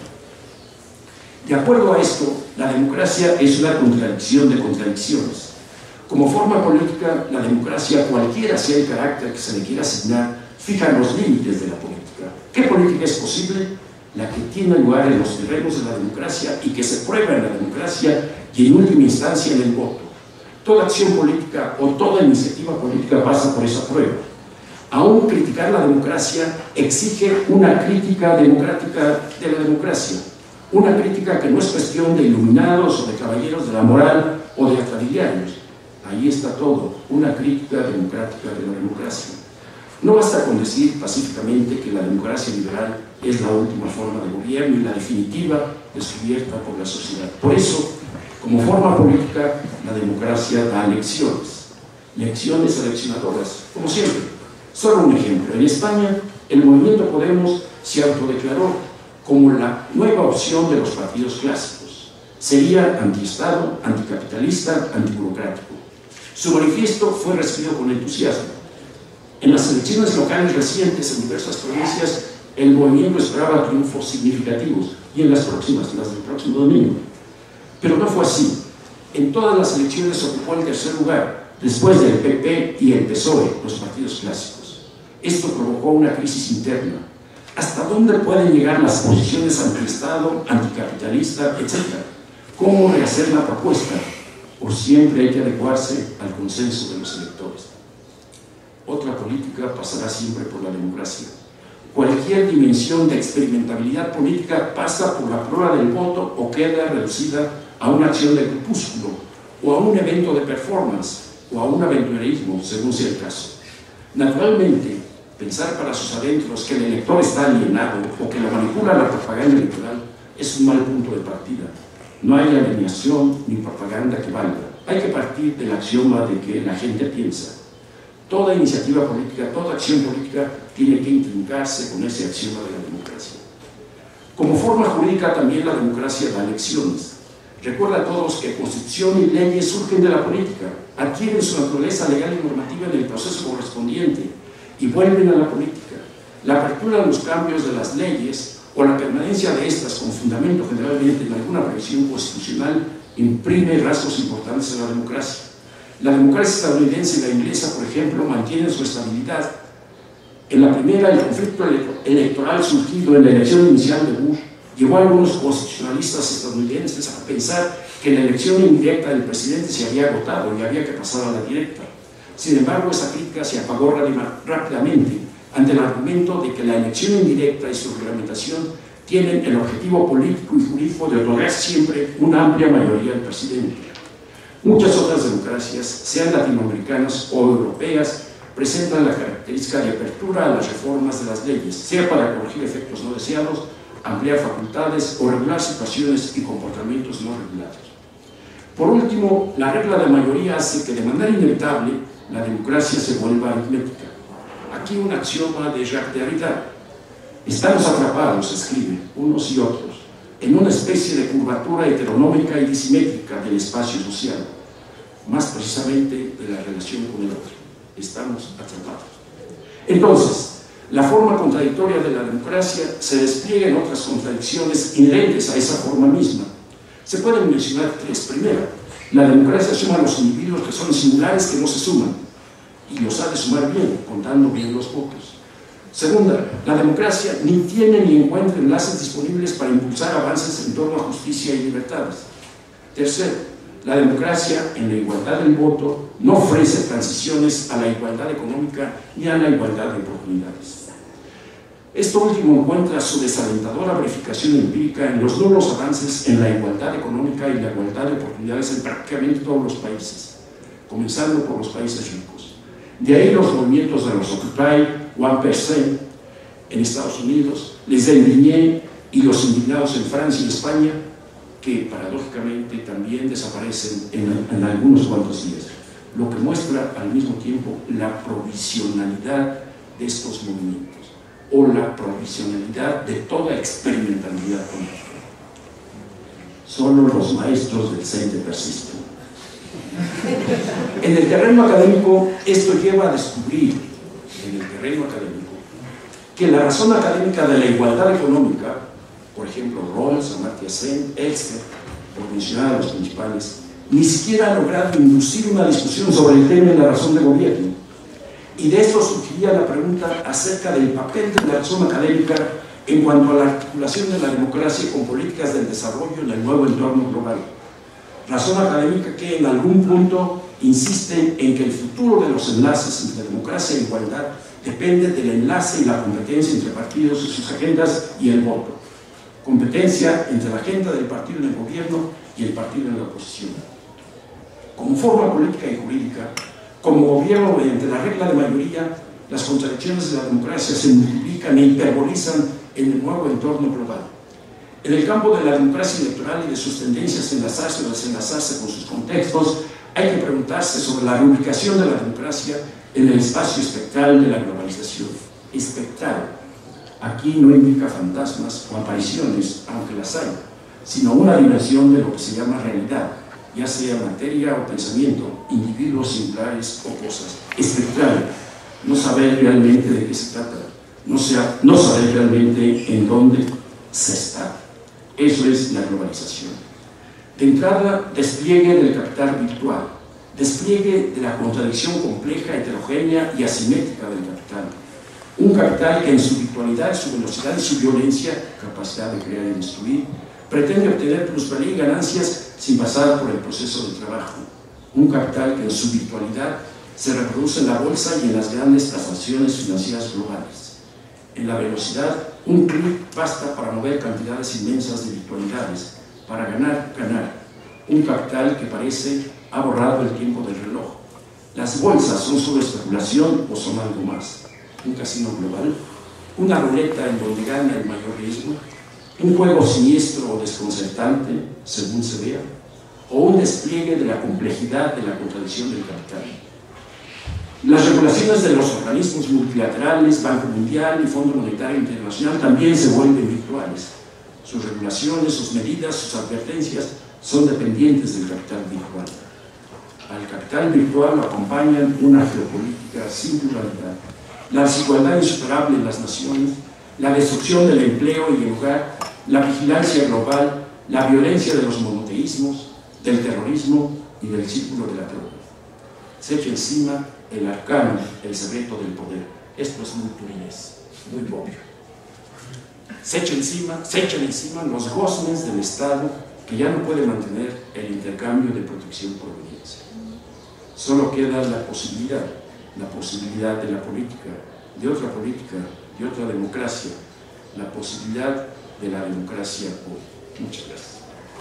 [SPEAKER 3] De acuerdo a esto, la democracia es una contradicción de contradicciones. Como forma política, la democracia, cualquiera sea el carácter que se le quiera asignar, fija los límites de la política. ¿Qué política es posible? La que tiene lugar en los terrenos de la democracia y que se prueba en la democracia y en última instancia en el voto. Toda acción política o toda iniciativa política pasa por esa prueba. Aún criticar la democracia exige una crítica democrática de la democracia. Una crítica que no es cuestión de iluminados o de caballeros de la moral o de atrabiliarios. Ahí está todo, una crítica democrática de la democracia. No basta con decir pacíficamente que la democracia liberal es la última forma de gobierno y la definitiva descubierta por la sociedad. Por eso, como forma política, la democracia da lecciones, lecciones seleccionadoras, como siempre. Solo un ejemplo. En España, el movimiento Podemos se autodeclaró como la nueva opción de los partidos clásicos. Sería antiestado, anticapitalista, antiburocrático. Su manifiesto fue recibido con entusiasmo. En las elecciones locales recientes en diversas provincias, el movimiento esperaba triunfos significativos, y en las próximas, las del próximo domingo. Pero no fue así. En todas las elecciones ocupó el tercer lugar, después del P P y el P S O E, los partidos clásicos. Esto provocó una crisis interna. ¿Hasta dónde pueden llegar las posiciones antiestado, anticapitalista, etcétera? ¿Cómo rehacer la propuesta? ¿O siempre hay que adecuarse al consenso de los electores? Otra política pasará siempre por la democracia. Cualquier dimensión de experimentabilidad política pasa por la prueba del voto o queda reducida a una acción de crepúsculo, o a un evento de performance, o a un aventurerismo, según sea el caso. Naturalmente, pensar para sus adentros que el elector está alienado o que lo manipula la propaganda electoral es un mal punto de partida. No hay alineación ni propaganda que valga. Hay que partir del axioma de que la gente piensa. Toda iniciativa política, toda acción política tiene que intrincarse con ese axioma de la democracia. Como forma jurídica también la democracia da lecciones. Recuerda a todos que constitución y leyes surgen de la política, adquieren su naturaleza legal y normativa en el proceso correspondiente y vuelven a la política. La apertura de los cambios de las leyes o la permanencia de estas con fundamento generalmente en alguna previsión constitucional imprime rasgos importantes a la democracia. La democracia estadounidense y la inglesa, por ejemplo, mantienen su estabilidad. En la primera, el conflicto electoral surgido en la elección inicial de Bush llevó a algunos constitucionalistas estadounidenses a pensar que la elección indirecta del presidente se había agotado y había que pasar a la directa. Sin embargo, esa crítica se apagó rápidamente ante el argumento de que la elección indirecta y su reglamentación tienen el objetivo político y jurídico de otorgar siempre una amplia mayoría al presidente. Muchas otras democracias, sean latinoamericanas o europeas, presentan la característica de apertura a las reformas de las leyes, sea para corregir efectos no deseados, ampliar facultades o regular situaciones y comportamientos no regulados. Por último, la regla de mayoría hace que de manera inevitable la democracia se vuelva aritmética. Aquí un axioma de Jacques Derrida. Estamos atrapados, escribe, unos y otros, en una especie de curvatura heteronómica y disimétrica del espacio social, más precisamente de la relación con el otro. Estamos atrapados. Entonces, la forma contradictoria de la democracia se despliega en otras contradicciones inherentes a esa forma misma. Se pueden mencionar tres. Primera, la democracia suma a los individuos que son singulares que no se suman, y los ha de sumar bien, contando bien los votos. Segunda, la democracia ni tiene ni encuentra enlaces disponibles para impulsar avances en torno a justicia y libertades. Tercero, la democracia, en la igualdad del voto, no ofrece transiciones a la igualdad económica ni a la igualdad de oportunidades. Esto último encuentra su desalentadora verificación empírica en los nulos avances en la igualdad económica y la igualdad de oportunidades en prácticamente todos los países, comenzando por los países ricos. De ahí los movimientos de los Occupy, One Percent en Estados Unidos, Les Indignés y los indignados en Francia y España, que paradójicamente también desaparecen en, en algunos cuantos días, lo que muestra al mismo tiempo la provisionalidad de estos movimientos o la provisionalidad de toda experimentalidad política. Solo los maestros del Sente persisten. En el terreno académico, esto lleva a descubrir, en el terreno académico, que la razón académica de la igualdad económica, por ejemplo, Rawls, Amartya Sen, Elster, por mencionar a los principales, ni siquiera ha logrado inducir una discusión sobre el tema en la razón de gobierno. Y de esto surgiría la pregunta acerca del papel de la razón académica en cuanto a la articulación de la democracia con políticas del desarrollo en el nuevo entorno global. Razón académica que en algún punto insiste en que el futuro de los enlaces entre democracia e igualdad depende del enlace y la competencia entre partidos y sus agendas y el voto. Competencia entre la agenda del partido en el gobierno y el partido en la oposición. Como forma política y jurídica, como gobierno mediante la regla de mayoría, las contradicciones de la democracia se multiplican e hiperbolizan en el nuevo entorno global. En el campo de la democracia electoral y de sus tendencias a enlazarse o desenlazarse con sus contextos, hay que preguntarse sobre la reubicación de la democracia en el espacio espectral de la globalización. Espectral. Aquí no indica fantasmas o apariciones, aunque las hay, sino una dimensión de lo que se llama realidad, ya sea materia o pensamiento, individuos singulares o cosas. Espectral. No saber realmente de qué se trata, no, sea, no saber realmente en dónde se está. Eso es la globalización. De entrada, despliegue del capital virtual, despliegue de la contradicción compleja, heterogénea y asimétrica del capital. Un capital que en su virtualidad, su velocidad y su violencia, capacidad de crear y destruir, pretende obtener plusvalía y ganancias sin pasar por el proceso de trabajo. Un capital que en su virtualidad se reproduce en la bolsa y en las grandes transacciones financieras globales. En la velocidad, un clic basta para mover cantidades inmensas de virtualidades, para ganar, ganar. Un capital que parece ha borrado el tiempo del reloj. Las bolsas son solo especulación o son algo más. Un casino global, una ruleta en donde gana el mayor riesgo, un juego siniestro o desconcertante, según se vea, o un despliegue de la complejidad de la contradicción del capital. Las regulaciones de los organismos multilaterales, Banco Mundial y Fondo Monetario Internacional también se vuelven virtuales. Sus regulaciones, sus medidas, sus advertencias son dependientes del capital virtual. Al capital virtual lo acompañan una geopolítica sin pluralidad, la desigualdad insuperable en las naciones, la destrucción del empleo y el hogar, la vigilancia global, la violencia de los monoteísmos, del terrorismo y del círculo de la droga. Se echa encima el arcano, el secreto del poder. Esto es muy turinés, muy obvio. Se echan encima, se echan encima los goznes del Estado que ya no puede mantener el intercambio de protección por obediencia. Solo queda la posibilidad, la posibilidad de la política, de otra política, de otra democracia, la posibilidad de la democracia hoy. Muchas gracias.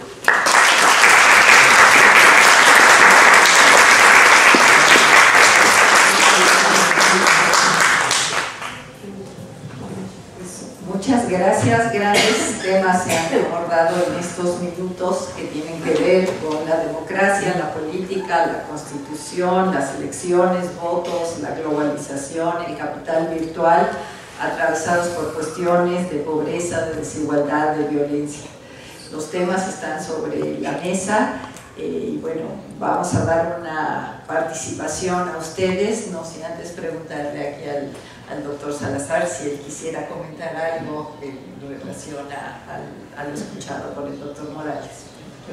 [SPEAKER 2] Muchas gracias, grandes temas se han abordado en estos minutos que tienen que ver con la democracia, la política, la constitución, las elecciones, votos, la globalización, el capital virtual, atravesados por cuestiones de pobreza, de desigualdad, de violencia. Los temas están sobre la mesa eh, y bueno, vamos a dar una participación a ustedes, no sin antes preguntarle aquí al al doctor Salazar si él quisiera comentar algo en relación a, a, a lo escuchado por el doctor Morales.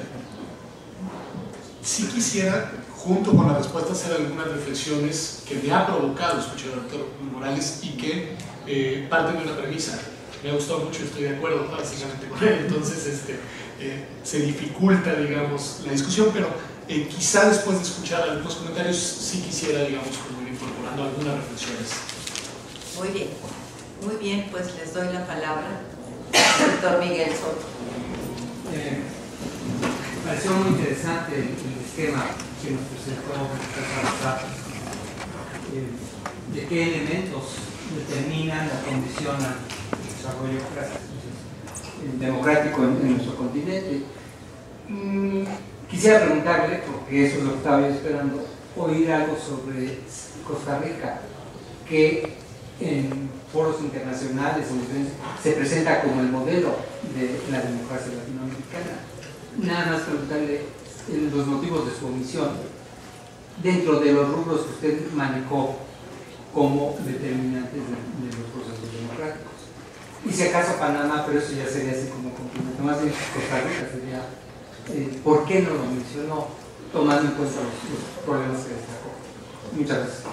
[SPEAKER 1] Sí quisiera, junto con la respuesta, hacer algunas reflexiones que me ha provocado escuchar al doctor Morales y que eh, parten de una premisa. Me ha gustado mucho, estoy de acuerdo básicamente con él, entonces este, eh, se dificulta, digamos, la discusión, pero eh, quizá después de escuchar algunos comentarios sí quisiera, digamos, como ir incorporando algunas reflexiones.
[SPEAKER 2] Muy bien, muy bien, pues les doy la palabra al doctor Miguel Soto.
[SPEAKER 4] Eh, me pareció muy interesante el, el esquema que nos presentó el doctor Salazar, eh, de qué elementos determinan o condicionan el desarrollo democrático en, en nuestro continente. Mm, quisiera preguntarle, porque eso es lo que estaba yo esperando, oír algo sobre Costa Rica, que en foros internacionales se presenta como el modelo de la democracia latinoamericana. Nada más preguntarle los motivos de su omisión dentro de los rubros que usted manejó como determinantes de, de los procesos democráticos. Y si acaso Panamá, pero eso ya sería así como complemento, más bien Costa Rica sería, eh, ¿por qué no lo mencionó tomando en cuenta los, los problemas que destacó? Muchas gracias.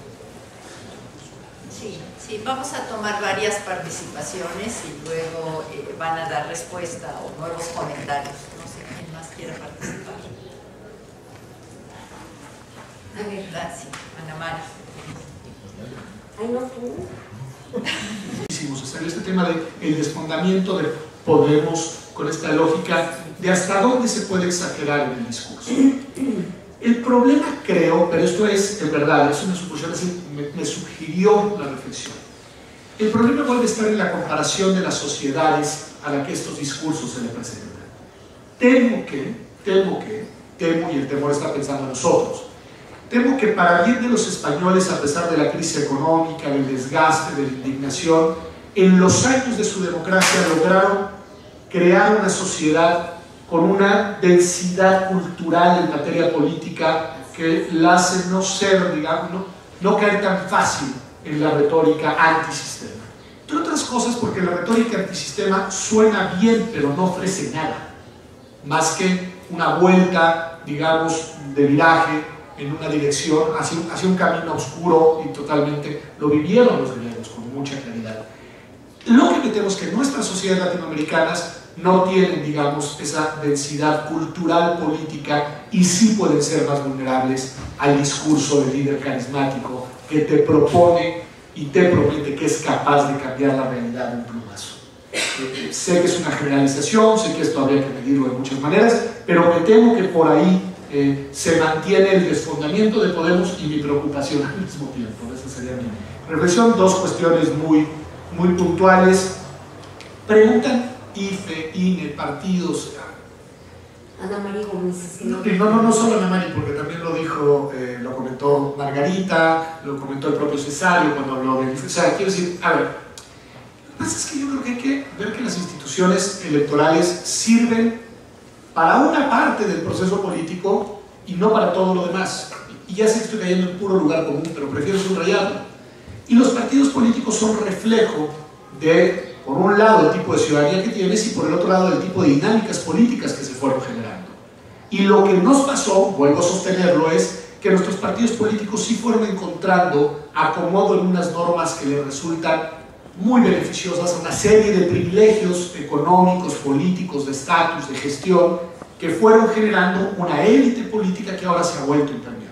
[SPEAKER 2] Sí, sí, vamos a tomar varias participaciones y luego eh, van a dar respuesta o nuevos comentarios. No sé quién más quiera participar. A ver, sí, Ana María.
[SPEAKER 5] Ay, no, tú.
[SPEAKER 1] Hicimos hacer este tema del desfondamiento de Podemos con esta lógica de hasta dónde se puede exagerar en el discurso. El problema, creo, pero esto es en verdad, es una suposición así me, me sugirió la reflexión. El problema vuelve a estar en la comparación de las sociedades a la que estos discursos se le presentan. Temo que, temo que, temo, y el temor está pensando en nosotros, temo que para bien de los españoles, a pesar de la crisis económica, del desgaste, de la indignación, en los años de su democracia lograron crear una sociedad con una densidad cultural en materia política que la hace no ser, digamos, no, no caer tan fácil en la retórica antisistema. Entre otras cosas porque la retórica antisistema suena bien, pero no ofrece nada, más que una vuelta, digamos, de viraje en una dirección hacia, hacia un camino oscuro, y totalmente lo vivieron los griegos con mucha claridad. Lo que metemos es que nuestras sociedades latinoamericanas no tienen, digamos, esa densidad cultural política y sí pueden ser más vulnerables al discurso del líder carismático que te propone y te promete que es capaz de cambiar la realidad de un plumazo. Eh, sé que es una generalización, sé que esto habría que medirlo de muchas maneras, pero me temo que por ahí eh, se mantiene el desfondamiento de Podemos y mi preocupación al mismo tiempo. Esa sería mi reflexión. Dos cuestiones muy, muy puntuales. Preguntan I F E, I N E, partidos.
[SPEAKER 5] Ana María Gómez.
[SPEAKER 1] No, no, no solo Ana María, porque también lo dijo, eh, lo comentó Margarita, lo comentó el propio Cesario cuando habló de... O sea, quiero decir, a ver, lo que pasa es que yo creo que hay que ver que las instituciones electorales sirven para una parte del proceso político y no para todo lo demás. Y ya sé que estoy cayendo en puro lugar común, pero prefiero subrayarlo. Y los partidos políticos son reflejo de, por un lado, el tipo de ciudadanía que tienes y por el otro lado, el tipo de dinámicas políticas que se fueron generando. Y lo que nos pasó, vuelvo a sostenerlo, es que nuestros partidos políticos sí fueron encontrando acomodo en unas normas que les resultan muy beneficiosas, una serie de privilegios económicos, políticos, de estatus, de gestión, que fueron generando una élite política que ahora se ha vuelto impermeable.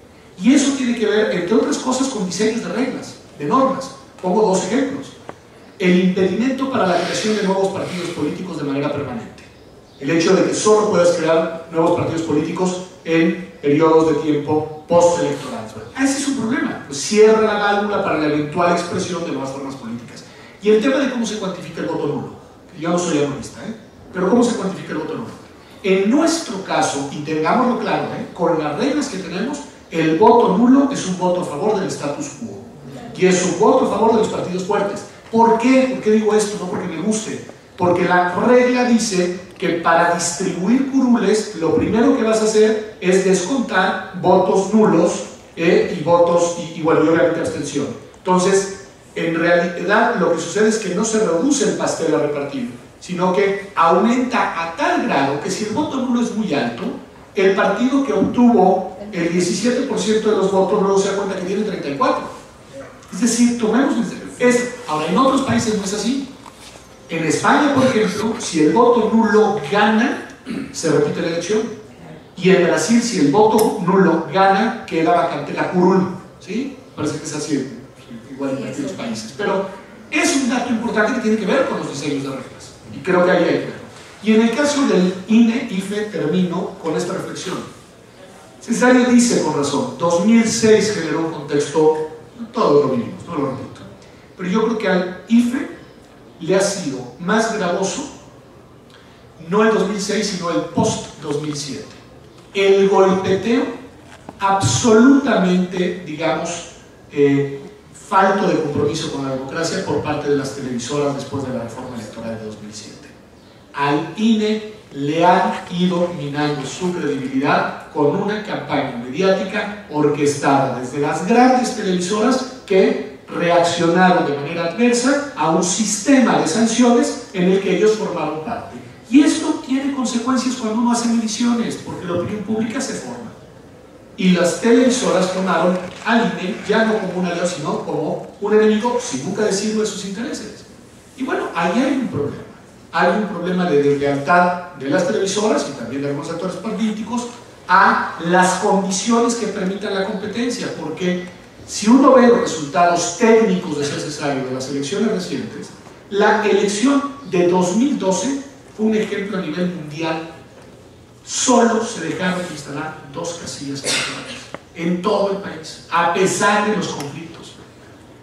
[SPEAKER 1] Y eso tiene que ver, entre otras cosas, con diseños de reglas, de normas. Pongo dos ejemplos. El impedimento para la creación de nuevos partidos políticos de manera permanente. El hecho de que solo puedas crear nuevos partidos políticos en periodos de tiempo postelectorales. Bueno, ese es un problema. Pues cierra la válvula para la eventual expresión de nuevas formas políticas. Y el tema de cómo se cuantifica el voto nulo. Que yo no soy analista, ¿eh? Pero ¿cómo se cuantifica el voto nulo? En nuestro caso, y tengámoslo claro, ¿eh? Con las reglas que tenemos, el voto nulo es un voto a favor del status quo. Y es un voto a favor de los partidos fuertes. ¿Por qué? ¿Por qué digo esto? No porque me guste. Porque la regla dice que para distribuir curules, lo primero que vas a hacer es descontar votos nulos eh, y votos, y, y bueno, y obviamente abstención. Entonces, en realidad lo que sucede es que no se reduce el pastel a repartir, sino que aumenta a tal grado que si el voto nulo es muy alto, el partido que obtuvo el diecisiete por ciento de los votos luego se da cuenta que tiene treinta y cuatro. Es decir, tomemos esto. Ahora, en otros países no es así. En España, por ejemplo, si el voto nulo gana, se repite la elección. Y en Brasil, si el voto nulo gana, queda vacante la curul. ¿Sí? Parece que es así, igual en aquellos países. Pero es un dato importante que tiene que ver con los diseños de reglas. Y creo que ahí hay que ver. Y en el caso del I N E, I F E, termino con esta reflexión. Cesario dice con razón, dos mil seis generó un contexto, todos lo vivimos, no lo repito. Pero yo creo que al I F E le ha sido más gravoso no el dos mil seis, sino el post dos mil siete. El golpeteo absolutamente, digamos, eh, falto de compromiso con la democracia por parte de las televisoras después de la reforma electoral de dos mil siete. Al I N E le han ido minando su credibilidad con una campaña mediática orquestada desde las grandes televisoras que reaccionaron de manera adversa a un sistema de sanciones en el que ellos formaron parte. Y esto tiene consecuencias cuando uno hace mediciones, porque la opinión pública se forma. Y las televisoras tomaron al I N E ya no como un aliado, sino como un enemigo, sin nunca decirlo, de sus intereses. Y bueno, ahí hay un problema. Hay un problema de deslealtad de las televisoras y también de algunos actores políticos a las condiciones que permitan la competencia, porque si uno ve los resultados técnicos de ser cesario de las elecciones recientes, la elección de dos mil doce fue un ejemplo a nivel mundial. Solo se dejaron de instalar dos casillas electorales en todo el país, a pesar de los conflictos.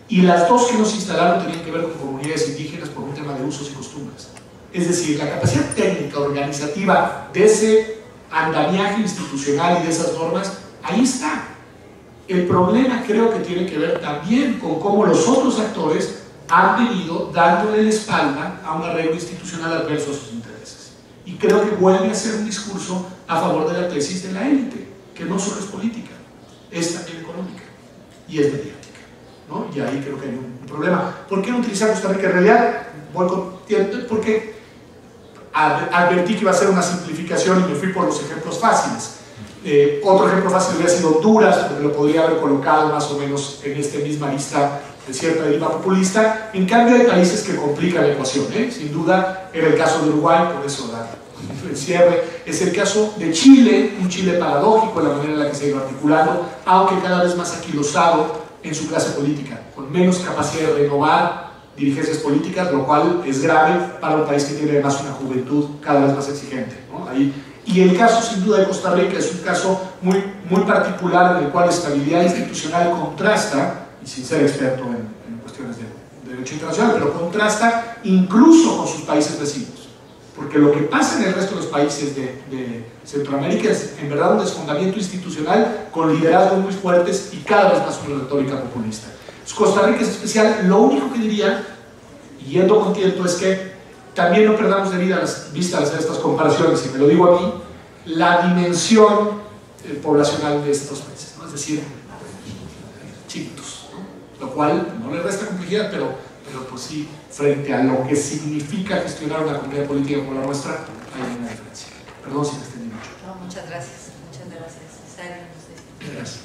[SPEAKER 1] Y las dos que nos instalaron tenían que ver con comunidades indígenas por un tema de usos y costumbres. Es decir, la capacidad técnica, organizativa de ese andamiaje institucional y de esas normas, ahí está. El problema creo que tiene que ver también con cómo los otros actores han venido dándole la espalda a un arreglo institucional adverso a sus intereses. Y creo que vuelve a ser un discurso a favor de la tesis de la élite, que no solo es política, es también económica y es mediática, ¿no? Y ahí creo que hay un, un problema. ¿Por qué no utilizar Costa Rica? En realidad, voy con, porque advertí que iba a ser una simplificación y me fui por los ejemplos fáciles. Eh, otro ejemplo fácil hubiera sido Honduras, porque lo podría haber colocado más o menos en esta misma lista de cierta deriva populista. En cambio hay países que complican la ecuación, ¿eh? Sin duda era el caso de Uruguay, por eso da el cierre. Es el caso de Chile, un Chile paradójico en la manera en la que se ha ido articulando, aunque cada vez más aquilosado en su clase política, con menos capacidad de renovar dirigencias políticas, lo cual es grave para un país que tiene además una juventud cada vez más exigente, ¿no? Ahí. Y el caso sin duda de Costa Rica es un caso muy, muy particular en el cual la estabilidad institucional contrasta, y sin ser experto en, en cuestiones de, de derecho internacional, pero contrasta incluso con sus países vecinos, porque lo que pasa en el resto de los países de, de Centroamérica es en verdad un desfondamiento institucional con liderazgos muy fuertes y cada vez más una retórica populista. Costa Rica es especial. Lo único que diría, yendo con tiempo, es que también no perdamos de vista las, vista las, estas comparaciones, y me lo digo aquí, la dimensión eh, poblacional de estos países, ¿no? Es decir, chiquitos, ¿no? Lo cual no le resta complejidad, pero, pero pues sí, frente a lo que significa gestionar una comunidad política como la nuestra, hay una diferencia. Perdón si me extendí mucho.
[SPEAKER 2] No, muchas gracias, muchas gracias. César, no sé.
[SPEAKER 1] Gracias.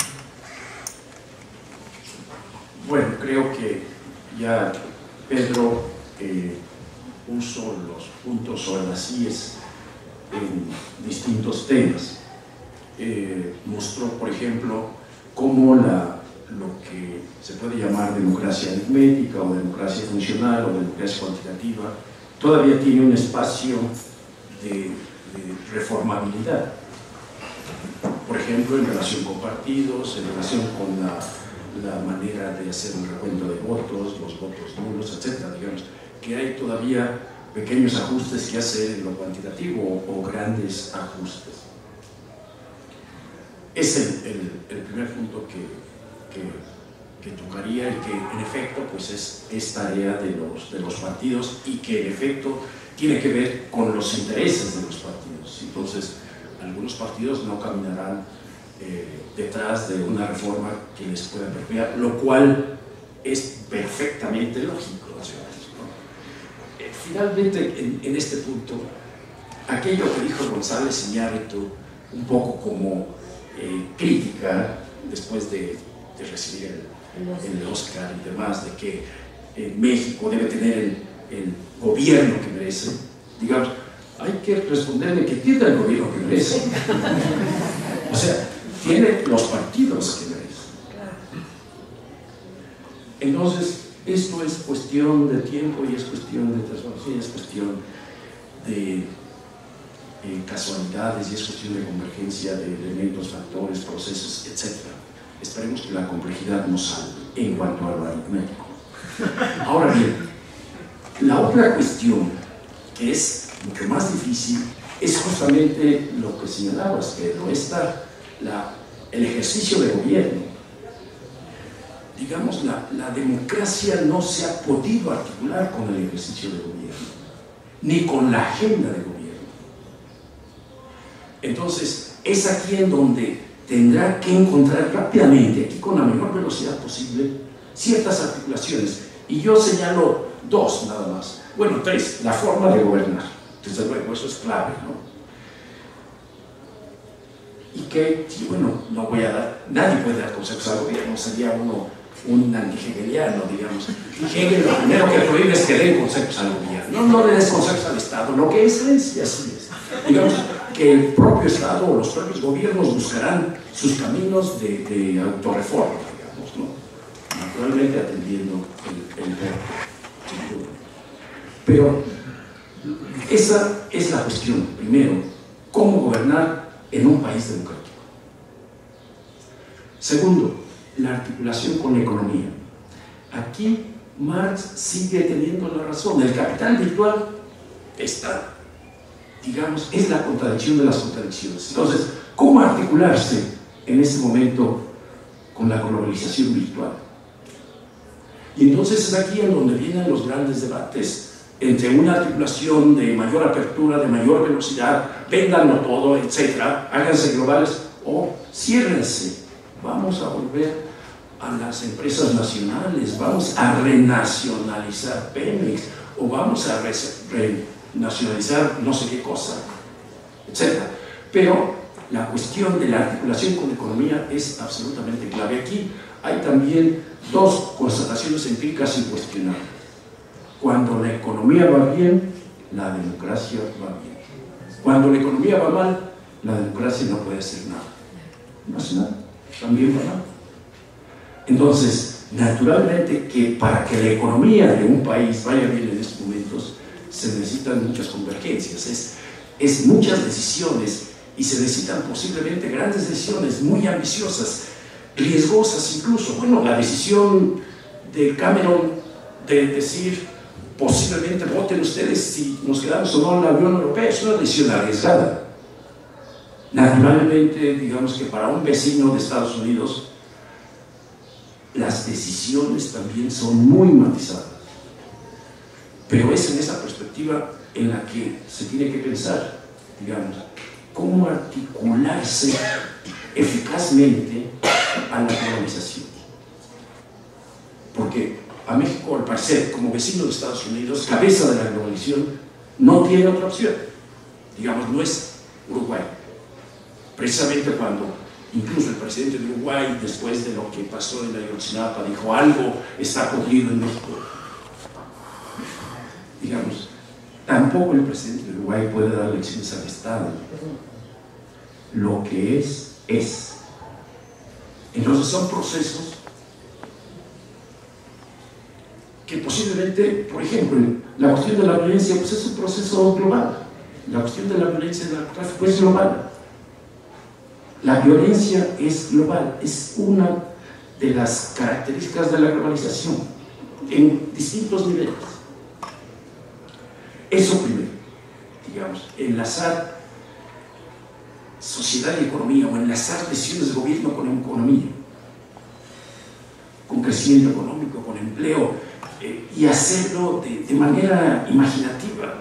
[SPEAKER 3] Bueno, creo que ya Pedro eh, puso los puntos sobre las íes en distintos temas. Eh, mostró, por ejemplo, cómo la, lo que se puede llamar democracia aritmética o democracia funcional o democracia cuantitativa todavía tiene un espacio de, de reformabilidad. Por ejemplo, en relación con partidos, en relación con la la manera de hacer un recuento de votos, los votos nulos, etcétera. Digamos que hay todavía pequeños ajustes que hacer en lo cuantitativo o, o grandes ajustes. Es el, el, el primer punto que, que, que tocaría y que en efecto pues es, es tarea de los, de los partidos y que en efecto tiene que ver con los intereses de los partidos. Entonces, algunos partidos no caminarán Eh, detrás de una reforma que les pueda perpetuar, lo cual es perfectamente lógico, ¿no? Eh, finalmente, en, en este punto, aquello que dijo González Iñárritu, un poco como eh, crítica, después de, de recibir el, el Oscar y demás, de que eh, México debe tener el, el gobierno que merece, digamos, hay que responderle que tiene el gobierno que merece. O sea, tiene los partidos que merecen. Entonces, esto es cuestión de tiempo y es cuestión de transformación, es cuestión de eh, casualidades y es cuestión de convergencia de elementos, factores, procesos, etcétera. Esperemos que la complejidad nos salve en cuanto a lo aritmético. Ahora bien, la otra cuestión, que es mucho más difícil, es justamente lo que señalabas, Pedro, esta La, el ejercicio de gobierno. Digamos, la, la democracia no se ha podido articular con el ejercicio de gobierno, ni con la agenda de gobierno. Entonces, es aquí en donde tendrá que encontrar rápidamente, y con la menor velocidad posible, ciertas articulaciones. Y yo señalo dos nada más. Bueno, tres. La forma de gobernar. Desde luego, eso es clave, ¿no? Y que, bueno, no voy a dar, nadie puede dar consejos al gobierno, sería uno un anti-hegeliano, digamos. Hegel lo primero que prohíbe es que den consejos al gobierno, no, no le des consejos al Estado, lo que es es y así es. Digamos que el propio Estado o los propios gobiernos buscarán sus caminos de, de autorreforma, digamos, ¿no? Naturalmente atendiendo el, el verbo. Pero esa es la cuestión, primero, cómo gobernar en un país democrático. Segundo, la articulación con la economía. aquí Marx sigue teniendo la razón. El capital virtual está, digamos, es la contradicción de las contradicciones. Entonces, ¿cómo articularse en este momento con la globalización virtual? Y entonces es aquí en donde vienen los grandes debates entre una articulación de mayor apertura, de mayor velocidad, véndanlo todo, etcétera, háganse globales, o ciérrense, vamos a volver a las empresas nacionales, vamos a renacionalizar Pemex, o vamos a renacionalizar no sé qué cosa, etcétera. Pero la cuestión de la articulación con la economía es absolutamente clave. Aquí hay también dos constataciones empíricas incuestionables. Cuando la economía va bien, la democracia va bien. Cuando la economía va mal, la democracia no puede hacer nada. No hace nada, también va mal. Entonces, naturalmente que para que la economía de un país vaya bien en estos momentos, se necesitan muchas convergencias, es, es muchas decisiones, y se necesitan posiblemente grandes decisiones muy ambiciosas, riesgosas incluso. Bueno, la decisión de Cameron de decir posiblemente voten ustedes si nos quedamos o no en la Unión Europea es una decisión arriesgada. Naturalmente, digamos que para un vecino de Estados Unidos las decisiones también son muy matizadas, pero es en esa perspectiva en la que se tiene que pensar, digamos, cómo articularse eficazmente a la globalización. Porque a México, al parecer, como vecino de Estados Unidos, cabeza de la globalización, no tiene otra opción. Digamos, no es Uruguay. Precisamente cuando incluso el presidente de Uruguay, después de lo que pasó en la Ayotzinapa, dijo algo está podrido en México. Digamos, tampoco el presidente de Uruguay puede dar lecciones al Estado. Lo que es, es. Entonces son procesos que posiblemente, por ejemplo, la cuestión de la violencia pues es un proceso global. La cuestión de la violencia del narcotráfico es global. La violencia es global, es una de las características de la globalización en distintos niveles. Eso primero, digamos, enlazar sociedad y economía, o enlazar decisiones de gobierno con economía, con crecimiento económico, con empleo, eh, y hacerlo de, de manera imaginativa.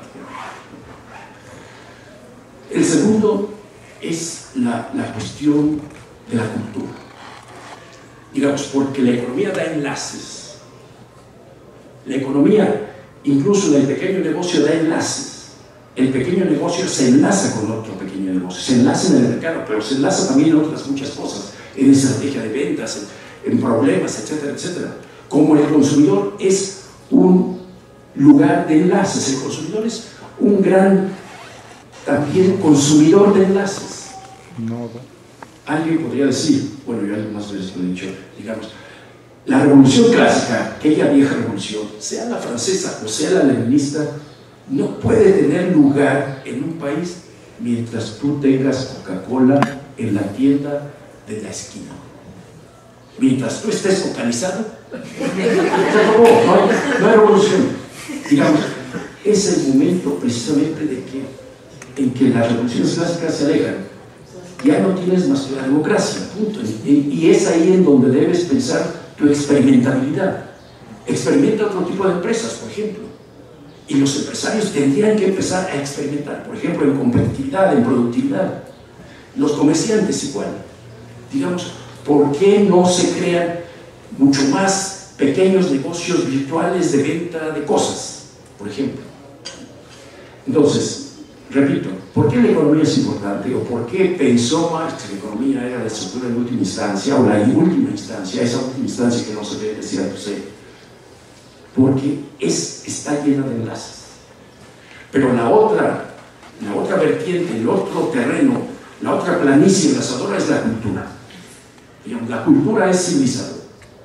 [SPEAKER 3] El segundo es la, la cuestión de la cultura. Digamos, porque la economía da enlaces. La economía, incluso en el pequeño negocio, da enlaces. El pequeño negocio se enlaza con otro pequeño negocio, se enlaza en el mercado, pero se enlaza también en otras muchas cosas, en estrategia de ventas, en, en problemas, etcétera, etcétera. Como el consumidor es un lugar de enlaces, el consumidor es un gran también consumidor de enlaces.
[SPEAKER 6] No.
[SPEAKER 3] Alguien podría decir, bueno, yo algunas veces lo he dicho, digamos, la revolución clásica, aquella vieja revolución, sea la francesa o sea la leninista, no puede tener lugar en un país mientras tú tengas Coca-Cola en la tienda de la esquina. Mientras tú estés focalizado, se acabó, no hay, no hay revolución. Digamos, es el momento precisamente de que, en que las revoluciones clásicas se alejan. Ya no tienes más que la democracia, punto. Y, y es ahí en donde debes pensar tu experimentabilidad. Experimenta otro tipo de empresas, por ejemplo. Y los empresarios tendrían que empezar a experimentar, por ejemplo, en competitividad, en productividad. Los comerciantes igual. Digamos, ¿por qué no se crean mucho más pequeños negocios virtuales de venta de cosas, por ejemplo? Entonces, repito, ¿por qué la economía es importante? ¿O por qué pensó Marx que la economía era la estructura en última instancia, o la última instancia, esa última instancia que no se ve, decía José? Porque es, está llena de enlaces. Pero la otra, la otra vertiente, el otro terreno, la otra planicie enlazadora es la cultura. Digamos, la cultura es civilizadora.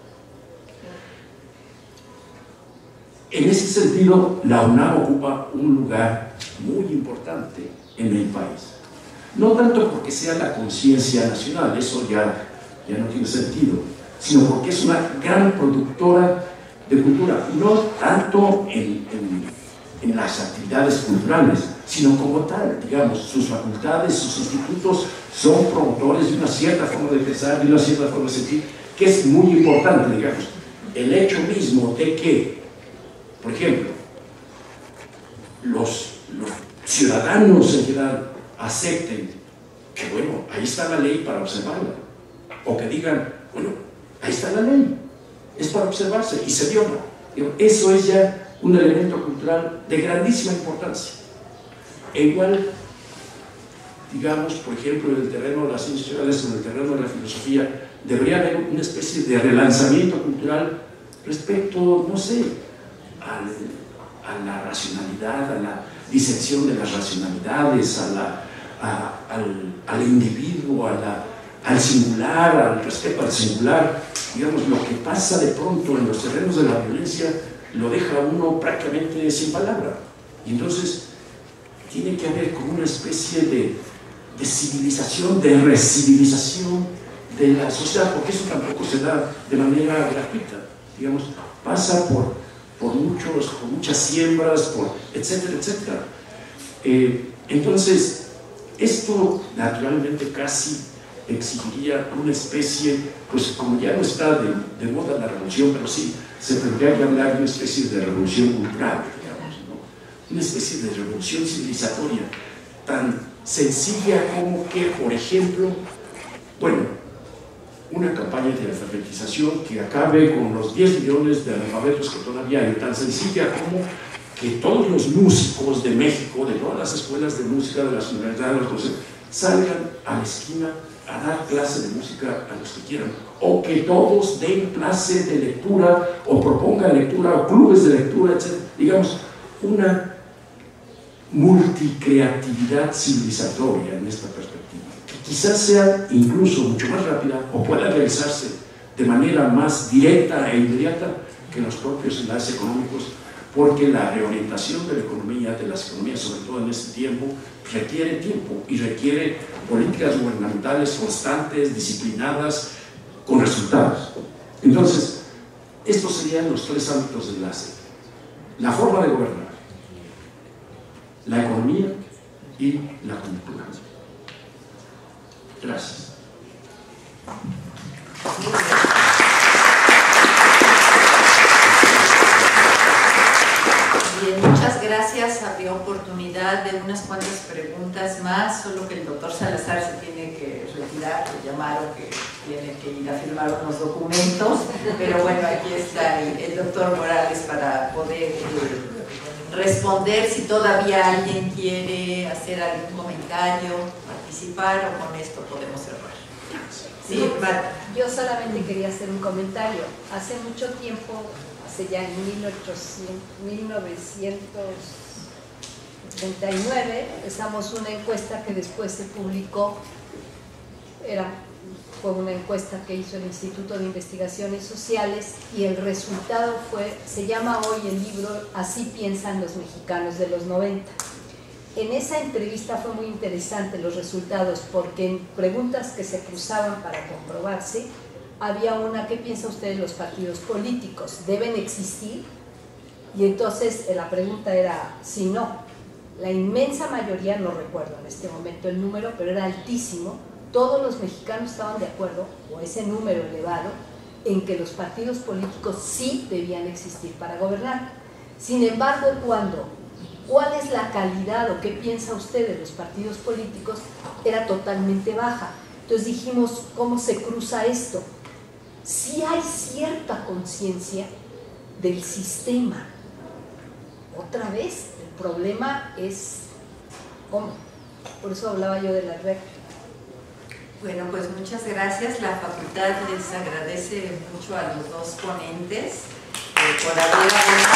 [SPEAKER 3] En ese sentido, la UNAM ocupa un lugar muy importante en el país. No tanto porque sea la conciencia nacional, eso ya, ya no tiene sentido, sino porque es una gran productora de cultura, no tanto en, en, en las actividades culturales, sino como tal, digamos, sus facultades, sus institutos son promotores de una cierta forma de pensar, de una cierta forma de sentir, que es muy importante, digamos. El hecho mismo de que, por ejemplo, los, los ciudadanos en general acepten que, bueno, ahí está la ley para observarla, o que digan, bueno, ahí está la ley, es para observarse y se viola. Eso es ya un elemento cultural de grandísima importancia. E igual, digamos, por ejemplo, en el terreno de las ciencias sociales, en el terreno de la filosofía, debería haber una especie de relanzamiento cultural respecto, no sé, al, a la racionalidad, a la disección de las racionalidades, a la, a, al, al individuo, a la, al singular, al respeto al singular. Digamos, lo que pasa de pronto en los terrenos de la violencia lo deja a uno prácticamente sin palabra. Y entonces tiene que haber como una especie de, de civilización, de recivilización de la sociedad, porque eso tampoco se da de manera gratuita. Digamos, pasa por, por, muchos, por muchas siembras, por etcétera, etcétera. Eh, entonces, esto naturalmente casi exigiría una especie, pues como ya no está de, de moda la revolución, pero sí, se tendría que hablar de una especie de revolución cultural, digamos, ¿no? Una especie de revolución civilizatoria, tan sencilla como que, por ejemplo, bueno, una campaña de alfabetización que acabe con los diez millones de analfabetos que todavía hay, tan sencilla como que todos los músicos de México, de todas las escuelas de música, de las universidades, de los salgan a la esquina a dar clase de música a los que quieran, o que todos den clase de lectura, o propongan lectura, o clubes de lectura, etcétera. Digamos, una multicreatividad civilizatoria en esta perspectiva, que quizás sea incluso mucho más rápida, o pueda realizarse de manera más directa e inmediata que los propios enlaces económicos, porque la reorientación de la economía, de las economías, sobre todo en este tiempo, requiere tiempo y requiere políticas gubernamentales constantes, disciplinadas, con resultados. Entonces, estos serían los tres ámbitos de enlace: la forma de gobernar, la economía y la cultura. Gracias.
[SPEAKER 2] Bien, muchas gracias. Habría oportunidad de unas cuantas preguntas más, solo que el doctor Salazar se tiene que retirar, que llamaron que tiene que ir a firmar unos documentos, pero bueno, aquí está el, el doctor Morales para poder eh, responder si todavía alguien quiere hacer algún comentario, participar, o con esto podemos cerrar. Sí, Marta.
[SPEAKER 5] Yo solamente quería hacer un comentario. Hace mucho tiempo, hace ya en mil novecientos treinta y nueve, empezamos una encuesta que después se publicó, era, fue una encuesta que hizo el Instituto de Investigaciones Sociales, y el resultado fue, se llama hoy el libro Así piensan los mexicanos de los noventa. En esa entrevista fue muy interesante los resultados, porque en preguntas que se cruzaban para comprobarse, había una: ¿qué piensa usted de los partidos políticos? ¿Deben existir? Y entonces la pregunta era sí, no. La inmensa mayoría, no recuerdo en este momento el número, pero era altísimo, todos los mexicanos estaban de acuerdo, o ese número elevado, en que los partidos políticos sí debían existir para gobernar. Sin embargo, cuando ¿cuál es la calidad o qué piensa usted de los partidos políticos?, era totalmente baja. Entonces dijimos, ¿cómo se cruza esto? Sí hay cierta conciencia del sistema. Otra vez, el problema es cómo. Por eso hablaba yo de la red.
[SPEAKER 2] Bueno, pues muchas gracias. La facultad les agradece mucho a los dos ponentes eh, por haber